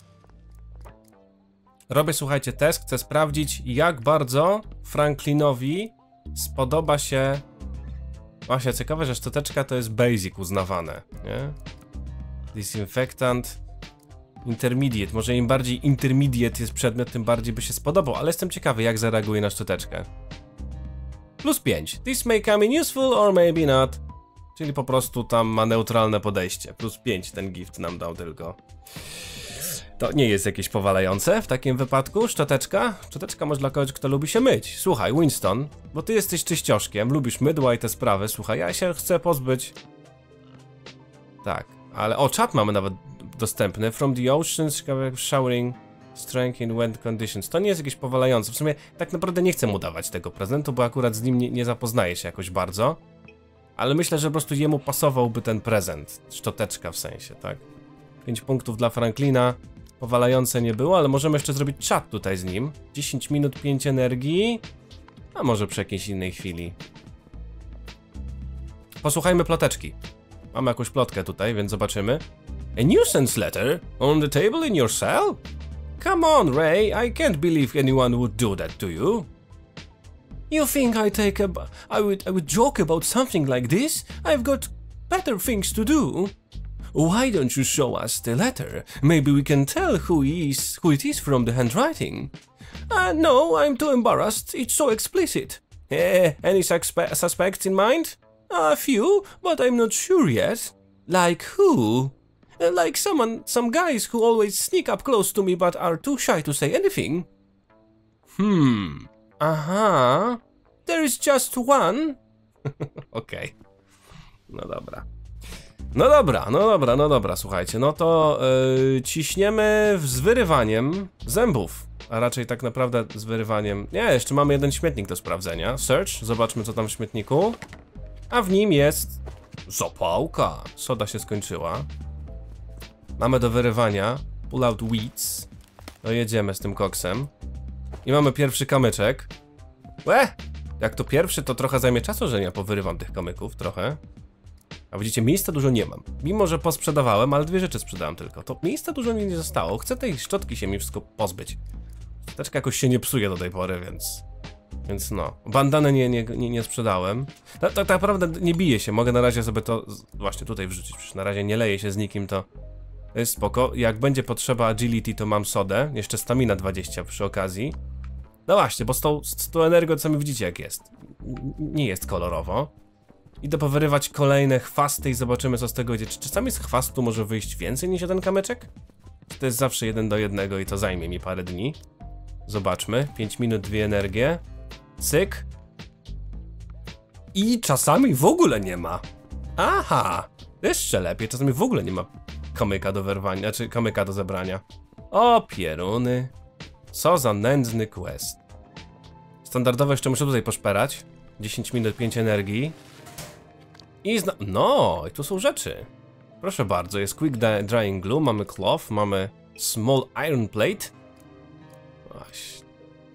Robię, słuchajcie, test, chcę sprawdzić, jak bardzo Franklinowi spodoba się... Właśnie, ciekawe, że szczoteczka to jest basic uznawane, nie? Disinfectant... Intermediate, może im bardziej intermediate jest przedmiot, tym bardziej by się spodobał, ale jestem ciekawy, jak zareaguje na szczoteczkę. Plus pięć. This may come in useful or maybe not. Czyli po prostu tam ma neutralne podejście. Plus pięć ten gift nam dał tylko. To nie jest jakieś powalające w takim wypadku. Szczoteczka? Szczoteczka może dla kogoś, kto lubi się myć. Słuchaj, Winston, bo ty jesteś czyścioszkiem, lubisz mydła i te sprawy. Słuchaj, ja się chcę pozbyć... Tak, ale... O, czat mamy nawet dostępny. From the oceans, showering strength in wet conditions. To nie jest jakieś powalające. W sumie tak naprawdę nie chcę mu dawać tego prezentu, bo akurat z nim nie, nie zapoznaję się jakoś bardzo. Ale myślę, że po prostu jemu pasowałby ten prezent. Szczoteczka w sensie, tak? pięć punktów dla Franklina. Powalające nie było, ale możemy jeszcze zrobić czat tutaj z nim. dziesięć minut, pięć energii. A może przy jakiejś innej chwili. Posłuchajmy ploteczki. Mamy jakąś plotkę tutaj, więc zobaczymy. A nuisance letter on the table in your cell? Come on, Ray, I can't believe anyone would do that to you. You think I take a... I would, I would joke about something like this? I've got better things to do. Why don't you show us the letter? Maybe we can tell who is who it is from the handwriting. Uh, no, I'm too embarrassed. It's so explicit. Eh, any suspe suspects in mind? A few, but I'm not sure yet. Like who? Uh, like someone, some guys who always sneak up close to me but are too shy to say anything. Hmm. Aha. There is just one. Okej. Okay. No dobra. No dobra, no dobra, no dobra, słuchajcie, no to yy, ciśniemy z wyrywaniem zębów, a raczej tak naprawdę z wyrywaniem... Nie, jeszcze mamy jeden śmietnik do sprawdzenia. Search, zobaczmy co tam w śmietniku. A w nim jest zapałka. Soda się skończyła. Mamy do wyrywania pull out weeds. No jedziemy z tym koksem. I mamy pierwszy kamyczek. Łe! Jak to pierwszy, to trochę zajmie czasu, że ja powyrywam tych kamyków, trochę. A widzicie, miejsca dużo nie mam. Mimo, że posprzedawałem, ale dwie rzeczy sprzedałem tylko. To miejsca dużo mi nie zostało. Chcę tej szczotki się mi wszystko pozbyć. Szczoteczka jakoś się nie psuje do tej pory, więc... Więc no. Bandanę nie, nie, nie, nie sprzedałem. Tak ta, ta naprawdę nie bije się. Mogę na razie sobie to właśnie tutaj wrzucić. Przecież na razie nie leje się z nikim, to... To jest spoko. Jak będzie potrzeba agility, to mam sodę. Jeszcze stamina dwadzieścia przy okazji. No właśnie, bo z tą, z tą energią sami widzicie jak jest. Nie jest kolorowo. Idę powyrywać kolejne chwasty i zobaczymy co z tego idzie. Czy czasami z chwastu może wyjść więcej niż jeden kamyczek? Czy to jest zawsze jeden do jednego i to zajmie mi parę dni? Zobaczmy. pięć minut, dwie energie. Cyk. I czasami w ogóle nie ma. Aha. Jeszcze lepiej. Czasami w ogóle nie ma kamyka do wyrwania, znaczy kamyka do zebrania. O, pieruny. Co za nędzny quest. Standardowo jeszcze muszę tutaj poszperać. dziesięć minut, pięć energii. I zna... No, i tu są rzeczy. Proszę bardzo, jest Quick Drying Glue, mamy Cloth, mamy Small Iron Plate. Właśnie.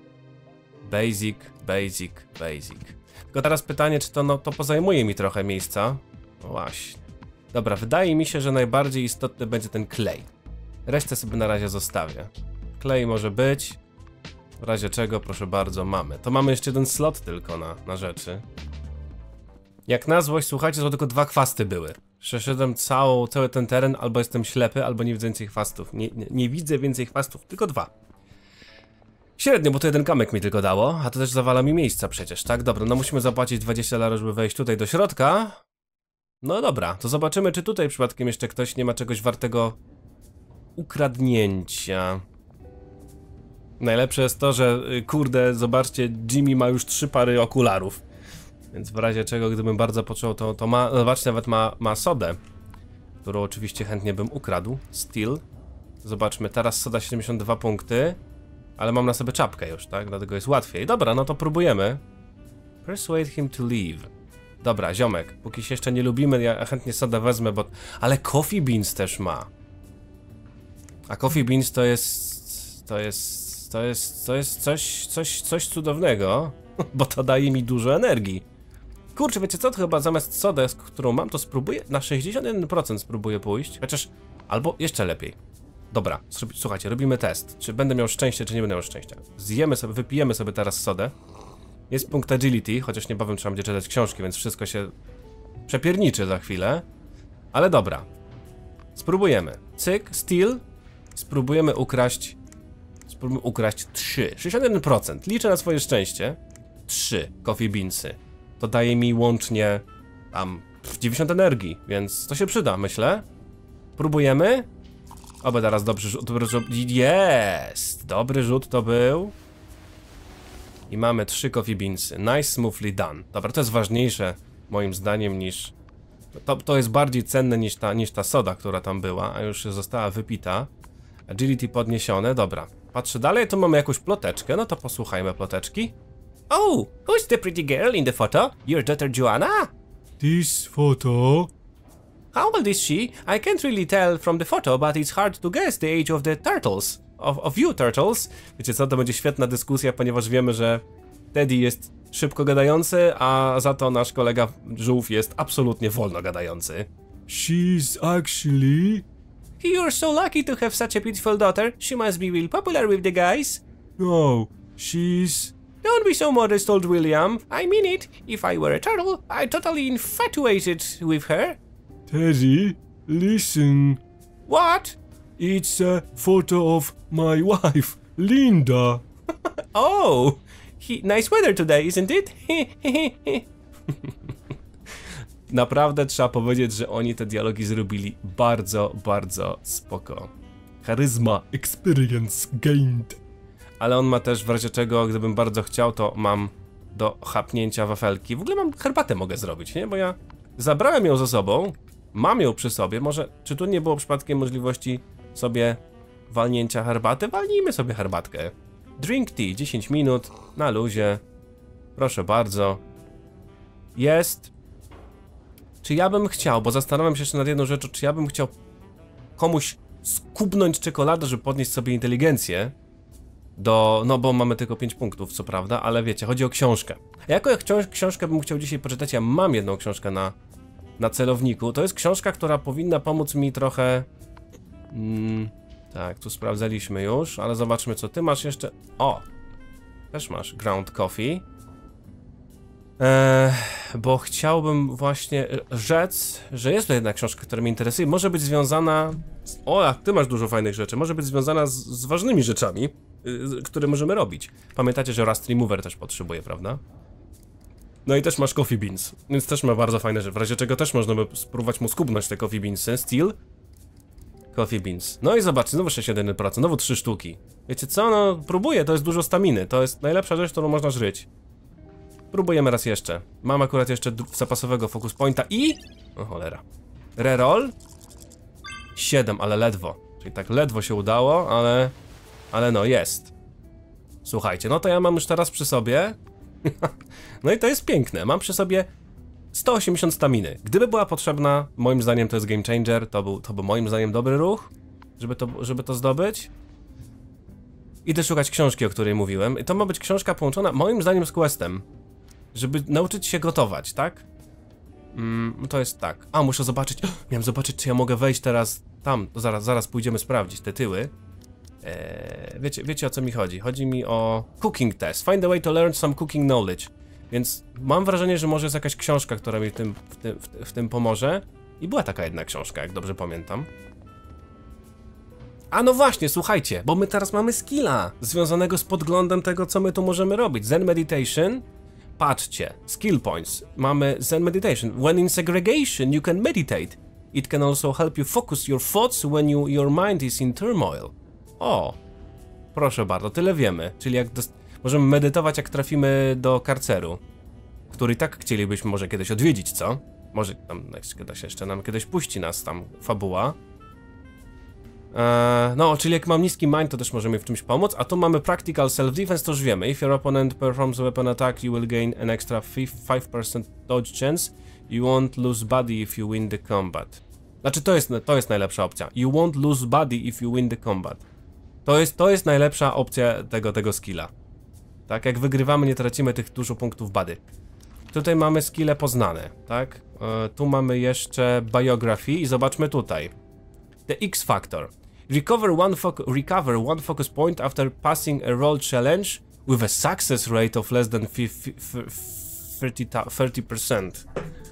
Basic, basic, basic. Tylko teraz pytanie, czy to, no, to pozajmuje mi trochę miejsca. No właśnie. Dobra, wydaje mi się, że najbardziej istotny będzie ten klej. Resztę sobie na razie zostawię. Klej może być. W razie czego, proszę bardzo, mamy. To mamy jeszcze jeden slot tylko na, na rzeczy. Jak na złość, słuchajcie, to tylko dwa chwasty były. Przeszedłem całą, cały ten teren, albo jestem ślepy, albo nie widzę więcej chwastów. Nie, nie, nie widzę więcej chwastów, tylko dwa. Średnio, bo to jeden kamyk mi tylko dało, a to też zawala mi miejsca przecież, tak? Dobra, no musimy zapłacić dwadzieścia dolarów, żeby wejść tutaj do środka. No dobra, to zobaczymy, czy tutaj przypadkiem jeszcze ktoś nie ma czegoś wartego ukradnięcia. Najlepsze jest to, że kurde, zobaczcie, Jimmy ma już trzy pary okularów. Więc w razie czego, gdybym bardzo począł, to, to ma, zobaczcie, nawet ma, ma sodę, którą oczywiście chętnie bym ukradł. Steel. Zobaczmy, teraz soda siedemdziesiąt dwa punkty, ale mam na sobie czapkę już, tak? Dlatego jest łatwiej. Dobra, no to próbujemy. Persuade him to leave. Dobra, ziomek, póki się jeszcze nie lubimy, ja chętnie sodę wezmę, bo... Ale Coffee Beans też ma. A Coffee Beans to jest... To jest... To jest... To jest coś... Coś... Coś cudownego. Bo to daje mi dużo energii. Kurczę, wiecie co? To chyba zamiast sodę, którą mam, to spróbuję... Na sześćdziesiąt jeden procent spróbuję pójść. Chociaż... Albo jeszcze lepiej. Dobra, słuchajcie, robimy test. Czy będę miał szczęście, czy nie będę miał szczęścia. Zjemy sobie, wypijemy sobie teraz sodę. Jest punkt agility, chociaż niebawem trzeba będzie czytać książki, więc wszystko się przepierniczy za chwilę. Ale dobra. Spróbujemy. Cyk, steel. Spróbujemy ukraść... Spróbujemy ukraść trzy. sześćdziesiąt jeden procent. Liczę na swoje szczęście. trzy coffee beansy. To daje mi łącznie... tam... dziewięćdziesiąt energii, więc to się przyda, myślę. Próbujemy. Oby teraz dobry rzut... Dobry rzut... Jest! Dobry rzut to był. I mamy trzy coffee beansy. Nice, smoothly done. Dobra, to jest ważniejsze moim zdaniem niż... To, to jest bardziej cenne niż ta, niż ta soda, która tam była, a już została wypita. Agility podniesione, dobra. Patrzę dalej, tu mamy jakąś ploteczkę, no to posłuchajmy ploteczki. Oh, who's the pretty girl in the photo? Your daughter Joanna? This photo? How old is she? I can't really tell from the photo, but it's hard to guess the age of the turtles. Of, of you turtles. Wiecie co, to będzie świetna dyskusja, ponieważ wiemy, że Teddy jest szybko gadający, a za to nasz kolega żółw jest absolutnie wolno gadający. She's actually... You're so lucky to have such a beautiful daughter. She must be real popular with the guys. No, she's... Don't be so modest, old William. I mean it. If I were a turtle, I'd totally infatuated with her. Teddy, listen. What? It's a photo of my wife, Linda. Oh, he, nice weather today, isn't it? Naprawdę trzeba powiedzieć, że oni te dialogi zrobili bardzo, bardzo spoko. Charyzma, Experience gained. ale on ma też w razie czego, gdybym bardzo chciał, to mam do chapnięcia wafelki. W ogóle mam herbatę mogę zrobić, nie? Bo ja zabrałem ją ze sobą, mam ją przy sobie, może, czy tu nie było przypadkiem możliwości sobie walnięcia herbaty? Walnijmy sobie herbatkę. Drink tea, dziesięć minut, na luzie. Proszę bardzo. Jest. Czy ja bym chciał, bo zastanawiam się jeszcze nad jedną rzeczą, czy ja bym chciał komuś skubnąć czekoladę, żeby podnieść sobie inteligencję do, no bo mamy tylko pięć punktów, co prawda, ale wiecie, chodzi o książkę. Jako jak książ książkę bym chciał dzisiaj poczytać, ja mam jedną książkę na, na celowniku, to jest książka, która powinna pomóc mi trochę... Mm, tak, tu sprawdzaliśmy już, ale zobaczmy, co ty masz jeszcze. O! Też masz ground coffee. Eee, bo chciałbym właśnie rzec, że jest to jedna książka, która mnie interesuje. Może być związana... Z... O, jak ty masz dużo fajnych rzeczy. Może być związana z, z ważnymi rzeczami, yy, które możemy robić. Pamiętacie, że Rust Remover też potrzebuje, prawda? No i też masz coffee beans, więc też ma bardzo fajne rzeczy. W razie czego też można by spróbować mu skubnąć te coffee beansy. Steel. Coffee beans. No i zobaczcie, znowu sześćdziesiąt jeden procent, znowu trzy sztuki. Wiecie co? No próbuję, to jest dużo staminy. To jest najlepsza rzecz, którą można żyć. Próbujemy raz jeszcze. Mam akurat jeszcze zapasowego focus pointa i... O cholera. Reroll. siedem, ale ledwo. Czyli tak ledwo się udało, ale... Ale no, jest. Słuchajcie, no to ja mam już teraz przy sobie... No i to jest piękne. Mam przy sobie sto osiemdziesiąt staminy. Gdyby była potrzebna, moim zdaniem to jest game changer. To był, to był moim zdaniem dobry ruch, żeby to, żeby to zdobyć. Idę szukać książki, o której mówiłem. I to ma być książka połączona, moim zdaniem, z questem. Żeby nauczyć się gotować, tak? Mm, to jest tak. A, muszę zobaczyć. Miałem zobaczyć, czy ja mogę wejść teraz tam. To zaraz, zaraz pójdziemy sprawdzić te tyły. Eee, wiecie, wiecie o co mi chodzi? Chodzi mi o cooking test. Find a way to learn some cooking knowledge. Więc mam wrażenie, że może jest jakaś książka, która mi w tym, w tym, w tym, w tym pomoże. I była taka jedna książka, jak dobrze pamiętam. A no właśnie, słuchajcie, bo my teraz mamy skilla związanego z podglądem tego, co my tu możemy robić. Zen Meditation. Patrzcie, skill points. Mamy Zen Meditation. When in segregation, you can meditate. It can also help you focus your thoughts when you, your mind is in turmoil. O, proszę bardzo, tyle wiemy. Czyli jak możemy medytować, jak trafimy do karceru, który i tak chcielibyśmy może kiedyś odwiedzić, co? Może tam kiedyś jeszcze nam kiedyś puści nas tam fabuła. Eee, no, czyli jak mam niski mind, to też możemy w czymś pomóc. A tu mamy practical self-defense, to już wiemy. If your opponent performs a weapon attack, you will gain an extra five percent dodge chance. You won't lose body if you win the combat. Znaczy, to jest, to jest najlepsza opcja. You won't lose body if you win the combat. To jest, to jest najlepsza opcja tego, tego skilla. Tak, jak wygrywamy, nie tracimy tych dużo punktów body. Tutaj mamy skille poznane, tak? E, tu mamy jeszcze biography i zobaczmy tutaj. The X Factor. Recover one, recover one focus point after passing a roll challenge with a success rate of less than thirty percent.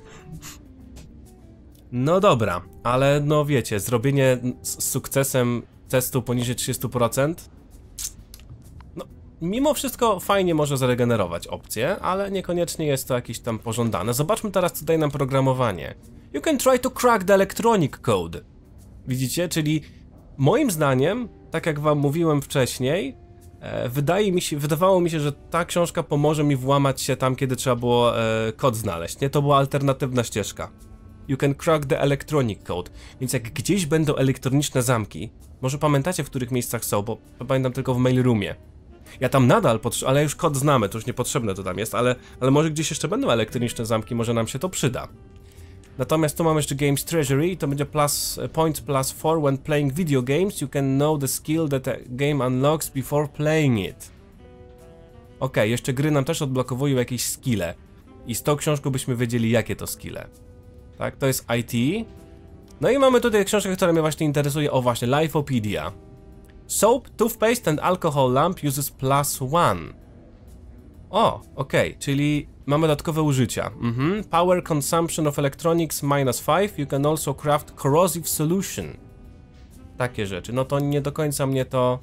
No dobra, ale no wiecie, zrobienie z sukcesem testu poniżej trzydziestu procent, no mimo wszystko fajnie może zregenerować opcję, ale niekoniecznie jest to jakieś tam pożądane. Zobaczmy teraz, co daje nam programowanie. You can try to crack the electronic code. Widzicie? Czyli moim zdaniem, tak jak wam mówiłem wcześniej, e, wydaje mi się, wydawało mi się, że ta książka pomoże mi włamać się tam, kiedy trzeba było e, kod znaleźć, nie? To była alternatywna ścieżka. You can crack the electronic code. Więc jak gdzieś będą elektroniczne zamki, może pamiętacie, w których miejscach są, bo pamiętam tylko w mailroomie. Ja tam nadal, ale już kod znamy, to już niepotrzebne to tam jest, ale, ale może gdzieś jeszcze będą elektroniczne zamki, może nam się to przyda. Natomiast tu mamy jeszcze Games Treasury, to będzie plus points plus four when playing video games. You can know the skill that a game unlocks before playing it. Ok, jeszcze gry nam też odblokowują jakieś skille. I z tą książką byśmy wiedzieli, jakie to skille. Tak, to jest I T. No i mamy tutaj książkę, która mnie właśnie interesuje. O właśnie, Lifeopedia. Soap, toothpaste and alcohol lamp uses plus one. O, okej, okay, czyli mamy dodatkowe użycia. Mhm. Power consumption of electronics minus five. You can also craft corrosive solution. Takie rzeczy. No to nie do końca mnie to...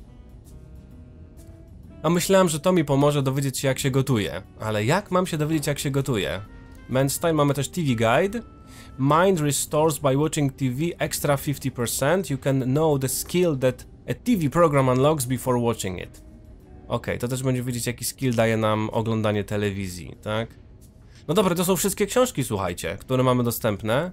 A myślałem, że to mi pomoże dowiedzieć się, jak się gotuje. Ale jak mam się dowiedzieć, jak się gotuje? Men's Time, mamy też T V Guide. Mind restores by watching T V extra fifty percent. You can know the skill that a T V program unlocks before watching it. Ok, to też będzie wiedzieć, jaki skill daje nam oglądanie telewizji, tak? No dobra, to są wszystkie książki, słuchajcie, które mamy dostępne.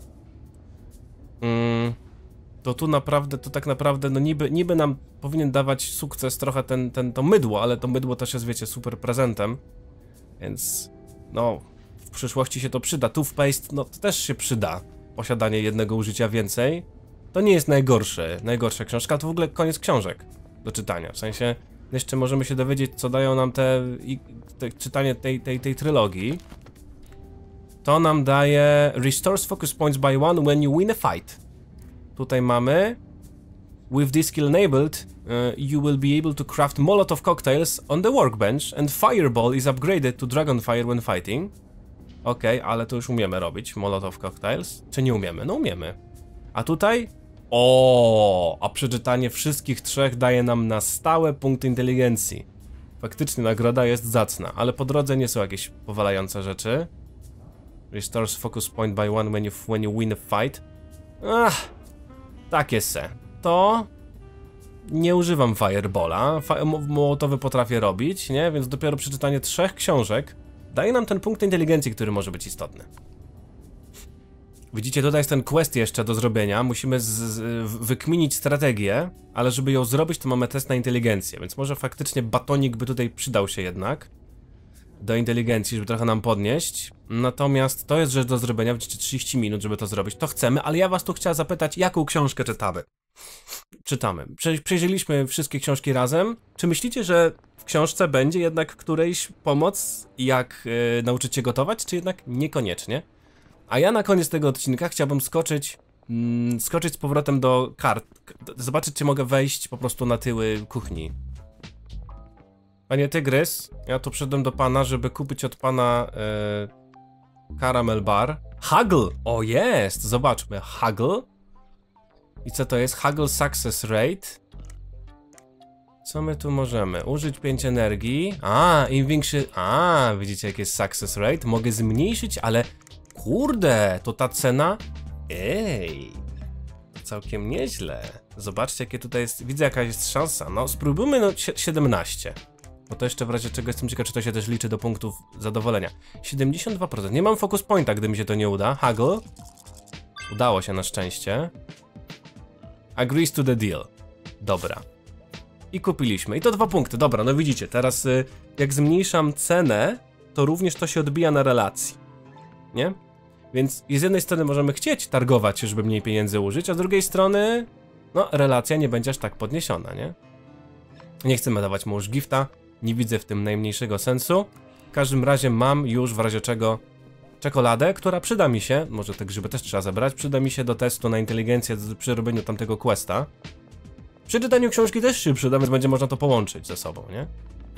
Mm, to tu naprawdę, to tak naprawdę, no niby, niby nam powinien dawać sukces trochę ten, ten, to mydło, ale to mydło też jest, wiecie, super prezentem. Więc, no, w przyszłości się to przyda. Toothpaste, no to też się przyda. Posiadanie jednego użycia więcej. To nie jest najgorsze, najgorsza książka, to w ogóle koniec książek do czytania, w sensie... Jeszcze możemy się dowiedzieć, co dają nam te, te czytanie tej, tej, tej trylogii. To nam daje Restores focus points by one when you win a fight. Tutaj mamy With this skill enabled, uh, you will be able to craft Molotov cocktails on the workbench and Fireball is upgraded to Dragonfire when fighting. Okej, okay, ale to już umiemy robić Molotov cocktails. Czy nie umiemy? No umiemy. A tutaj? O, a przeczytanie wszystkich trzech daje nam na stałe punkty inteligencji. Faktycznie nagroda jest zacna, ale po drodze nie są jakieś powalające rzeczy. Restores focus point by one when you, when you win a fight. Ach, takie se. To... Nie używam Fireballa, Fi Mołotowy potrafię robić, nie? Więc dopiero przeczytanie trzech książek daje nam ten punkt inteligencji, który może być istotny. Widzicie, tutaj jest ten quest jeszcze do zrobienia. Musimy z, z, wykminić strategię, ale żeby ją zrobić, to mamy test na inteligencję, więc może faktycznie batonik by tutaj przydał się jednak do inteligencji, żeby trochę nam podnieść. Natomiast to jest rzecz do zrobienia, widzicie, trzydzieści minut, żeby to zrobić. To chcemy, ale ja was tu chciałem zapytać, jaką książkę czytamy? Czytamy. Prze przejrzeliśmy wszystkie książki razem. Czy myślicie, że w książce będzie jednak którejś pomoc, jak yy, nauczyć się gotować, czy jednak niekoniecznie? A ja na koniec tego odcinka chciałbym skoczyć, mm, skoczyć z powrotem do kart. Zobaczyć, czy mogę wejść po prostu na tyły kuchni. Panie Tygrys, ja tu przyszedłem do pana, żeby kupić od pana yy, caramel bar. Haggle! O, jest! Zobaczmy. Haggle. I co to jest? Haggle success rate. Co my tu możemy? Użyć pięć energii. A, im większy... A, widzicie, jak jest success rate? Mogę zmniejszyć, ale... Kurde, to ta cena... Ej, całkiem nieźle. Zobaczcie, jakie tutaj jest... Widzę, jaka jest szansa. No, spróbujmy no, siedemnaście. Bo to jeszcze w razie czego jestem ciekaw, czy to się też liczy do punktów zadowolenia. siedemdziesiąt dwa procent. Nie mam focus pointa, gdy mi się to nie uda. Haggle. Udało się na szczęście. Agrees to the deal. Dobra. I kupiliśmy. I to dwa punkty. Dobra, no widzicie, teraz y, jak zmniejszam cenę, to również to się odbija na relacji. Nie? Więc z jednej strony możemy chcieć targować, żeby mniej pieniędzy użyć, a z drugiej strony, no, relacja nie będzie aż tak podniesiona, nie? Nie chcemy dawać mu już gifta, nie widzę w tym najmniejszego sensu. W każdym razie mam już w razie czego czekoladę, która przyda mi się, może te grzyby też trzeba zebrać, przyda mi się do testu na inteligencję przy robieniu tamtego questa. Przy czytaniu książki też się przyda, więc będzie można to połączyć ze sobą, nie?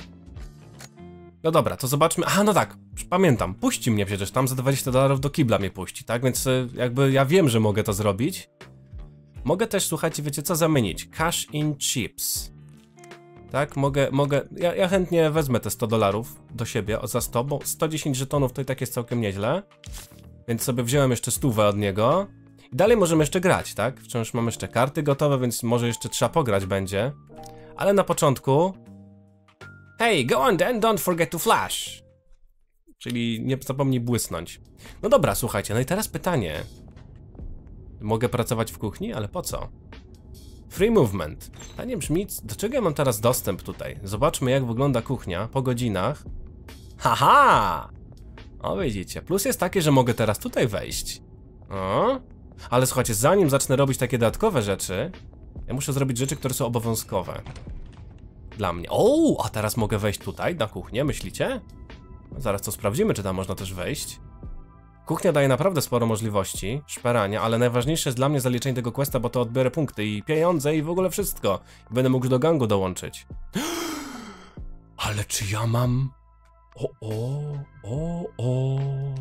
No dobra, to zobaczmy. Aha, no tak, pamiętam, puści mnie przecież tam za dwadzieścia dolarów do kibla mnie puści, tak? Więc jakby ja wiem, że mogę to zrobić. Mogę też, słuchajcie, wiecie co, zamienić. Cash in chips. Tak, mogę, mogę, ja, ja chętnie wezmę te sto dolarów do siebie za sto, bo sto dziesięć żetonów to i tak jest całkiem nieźle. Więc sobie wziąłem jeszcze stówę od niego. I dalej możemy jeszcze grać, tak? Wciąż mam jeszcze karty gotowe, więc może jeszcze trzeba pograć będzie. Ale na początku... Hey, go on then, don't forget to flash. Czyli nie zapomnij błysnąć. No dobra, słuchajcie, no i teraz pytanie. Mogę pracować w kuchni, ale po co? Free movement. Pytanie brzmi, do czego ja mam teraz dostęp tutaj? Zobaczmy, jak wygląda kuchnia po godzinach. Haha! O, widzicie, plus jest taki, że mogę teraz tutaj wejść. O, ale słuchajcie, zanim zacznę robić takie dodatkowe rzeczy, ja muszę zrobić rzeczy, które są obowiązkowe. Dla mnie. O, a teraz mogę wejść tutaj, na kuchnię, myślicie? No, zaraz to sprawdzimy, czy tam można też wejść. Kuchnia daje naprawdę sporo możliwości szperania, ale najważniejsze jest dla mnie zaliczenie tego questa, bo to odbiorę punkty i pieniądze i w ogóle wszystko. I będę mógł do gangu dołączyć. Ale czy ja mam... O, o, o, o...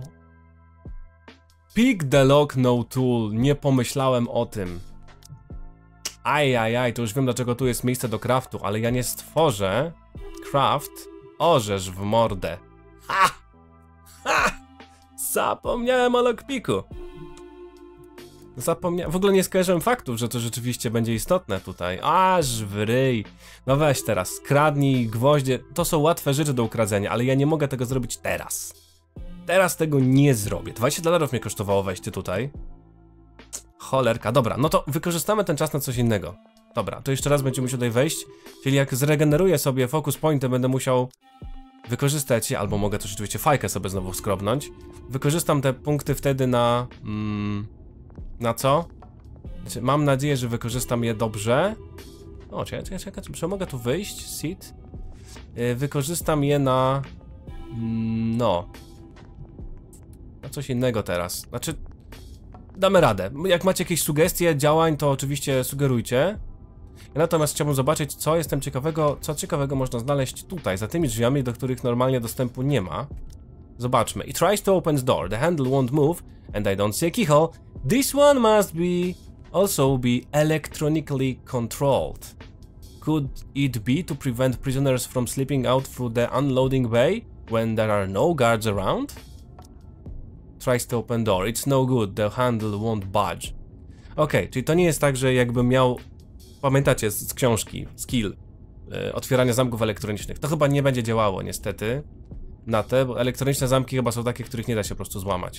Pick the lock, no tool. Nie pomyślałem o tym. Ajajaj, to już wiem, dlaczego tu jest miejsce do craftu, ale ja nie stworzę craft, orzesz w mordę. Ha! Ha! Zapomniałem o lockpicku. Zapomniałem, w ogóle nie skojarzyłem faktów, że to rzeczywiście będzie istotne tutaj. Aż w ryj. No weź teraz, kradnij gwoździe. To są łatwe rzeczy do ukradzenia, ale ja nie mogę tego zrobić teraz. Teraz tego nie zrobię. dwadzieścia dolarów mnie kosztowało wejście tutaj. Cholerka, dobra, no to wykorzystamy ten czas na coś innego. Dobra, to jeszcze raz będziemy musiał tutaj wejść. Czyli jak zregeneruję sobie focus pointy, będę musiał wykorzystać je, albo mogę też oczywiście fajkę sobie znowu skrobnąć. Wykorzystam te punkty wtedy na... Mm, na co? Znaczy, mam nadzieję, że wykorzystam je dobrze. O, czekaj, czekaj, czekaj, czy mogę tu wyjść? Sit. Yy, wykorzystam je na... Mm, no. Na coś innego teraz. Znaczy... Damy radę. Jak macie jakieś sugestie działań, to oczywiście sugerujcie. Ja natomiast chciałbym zobaczyć, co jestem ciekawego, co ciekawego można znaleźć tutaj, za tymi drzwiami, do których normalnie dostępu nie ma. Zobaczmy. It tries to open the door. The handle won't move, and I don't see a keyhole. This one must be also be electronically controlled. Could it be to prevent prisoners from slipping out through the unloading bay when there are no guards around? Tries to open door. It's no good. The handle won't budge. Ok, czyli to nie jest tak, że jakbym miał... Pamiętacie z, z książki, skill yy, otwierania zamków elektronicznych. To chyba nie będzie działało niestety na te, bo elektroniczne zamki chyba są takie, których nie da się po prostu złamać.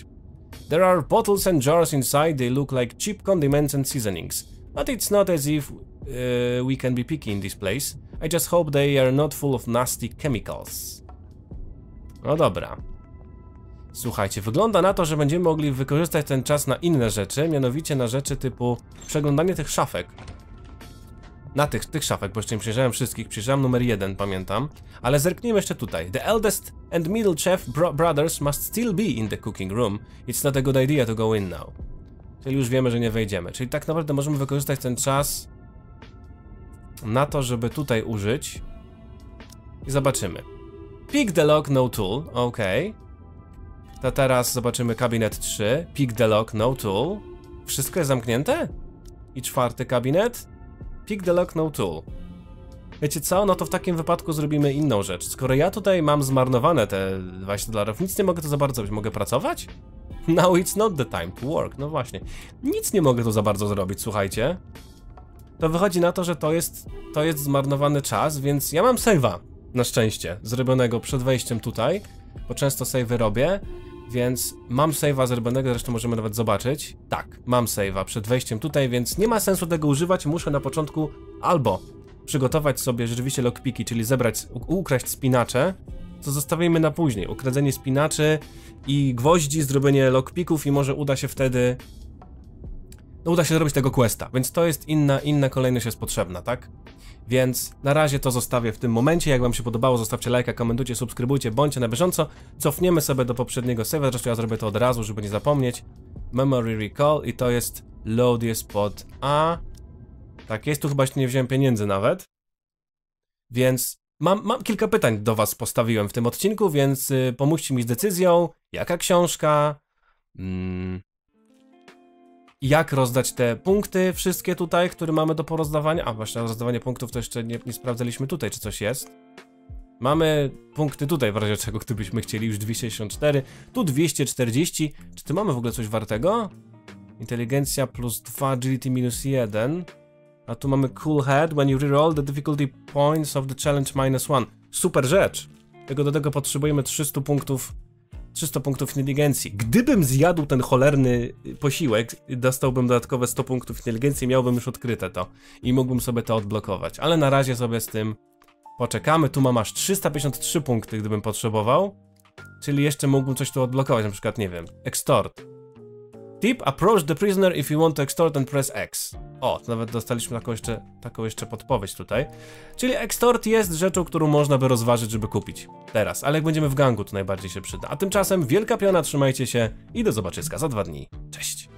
There are bottles and jars inside, they look like cheap condiments and seasonings. But it's not as if uh, we can be picky in this place. I just hope they are not full of nasty chemicals. No dobra. Słuchajcie, wygląda na to, że będziemy mogli wykorzystać ten czas na inne rzeczy, mianowicie na rzeczy typu przeglądanie tych szafek. Na tych, tych szafek, bo jeszcze nie przyjrzałem wszystkich, przyjrzałem numer jeden, pamiętam. Ale zerknijmy jeszcze tutaj. The eldest and middle chef bro brothers must still be in the cooking room. It's not a good idea to go in now. Czyli już wiemy, że nie wejdziemy. Czyli tak naprawdę możemy wykorzystać ten czas na to, żeby tutaj użyć. I zobaczymy. Pick the lock, no tool. Ok. To teraz zobaczymy kabinet trzy. Pick the lock, no tool. Wszystko jest zamknięte? I czwarty kabinet. Pick the lock, no tool. Wiecie co? No to w takim wypadku zrobimy inną rzecz. Skoro ja tutaj mam zmarnowane te dwadzieścia dolarów, nic nie mogę tu za bardzo zrobić. Mogę pracować? Now it's not the time to work. No właśnie. Nic nie mogę tu za bardzo zrobić, słuchajcie. To wychodzi na to, że to jest, to jest zmarnowany czas, więc ja mam save'a. Na szczęście. Zrobionego przed wejściem tutaj. Bo często save'y robię. Więc mam save'a zrobionego, zresztą możemy nawet zobaczyć. Tak, mam save'a przed wejściem tutaj, więc nie ma sensu tego używać. Muszę na początku albo przygotować sobie rzeczywiście lockpiki, czyli zebrać, ukraść spinacze, co zostawimy na później. Ukradzenie spinaczy i gwoździ, zrobienie lockpików i może uda się wtedy... No uda się zrobić tego questa, więc to jest inna, inna kolejność jest potrzebna, tak? Więc na razie to zostawię w tym momencie. Jak wam się podobało, zostawcie lajka, komentujcie, subskrybujcie, bądźcie na bieżąco. Cofniemy sobie do poprzedniego save'a, zresztą ja zrobię to od razu, żeby nie zapomnieć. Memory recall i to jest load jest pod A. Tak jest, tu chyba jeszcze nie wziąłem pieniędzy nawet. Więc mam, mam kilka pytań do was postawiłem w tym odcinku, więc y, pomóżcie mi z decyzją. Jaka książka? Mm. Jak rozdać te punkty wszystkie tutaj, które mamy do porozdawania? A właśnie, rozdawanie punktów to jeszcze nie, nie sprawdzaliśmy tutaj, czy coś jest. Mamy punkty tutaj, w razie czego gdybyśmy chcieli, już dwieście sześćdziesiąt cztery, tu dwieście czterdzieści. Czy tu mamy w ogóle coś wartego? Inteligencja plus dwa, agility minus jeden. A tu mamy cool head, when you reroll the difficulty points of the challenge minus one. Super rzecz! Tego do tego potrzebujemy trzysta punktów. trzysta punktów inteligencji. Gdybym zjadł ten cholerny posiłek, dostałbym dodatkowe sto punktów inteligencji, miałbym już odkryte to i mógłbym sobie to odblokować. Ale na razie sobie z tym poczekamy. Tu mam aż trzysta pięćdziesiąt trzy punkty, gdybym potrzebował. Czyli jeszcze mógłbym coś tu odblokować, na przykład, nie wiem, extort. Tip, approach the prisoner if you want to extort and press X. O, to nawet dostaliśmy taką jeszcze, taką jeszcze podpowiedź tutaj. Czyli extort jest rzeczą, którą można by rozważyć, żeby kupić teraz, ale jak będziemy w gangu, to najbardziej się przyda. A tymczasem wielka piona, trzymajcie się i do zobaczyska za dwa dni. Cześć!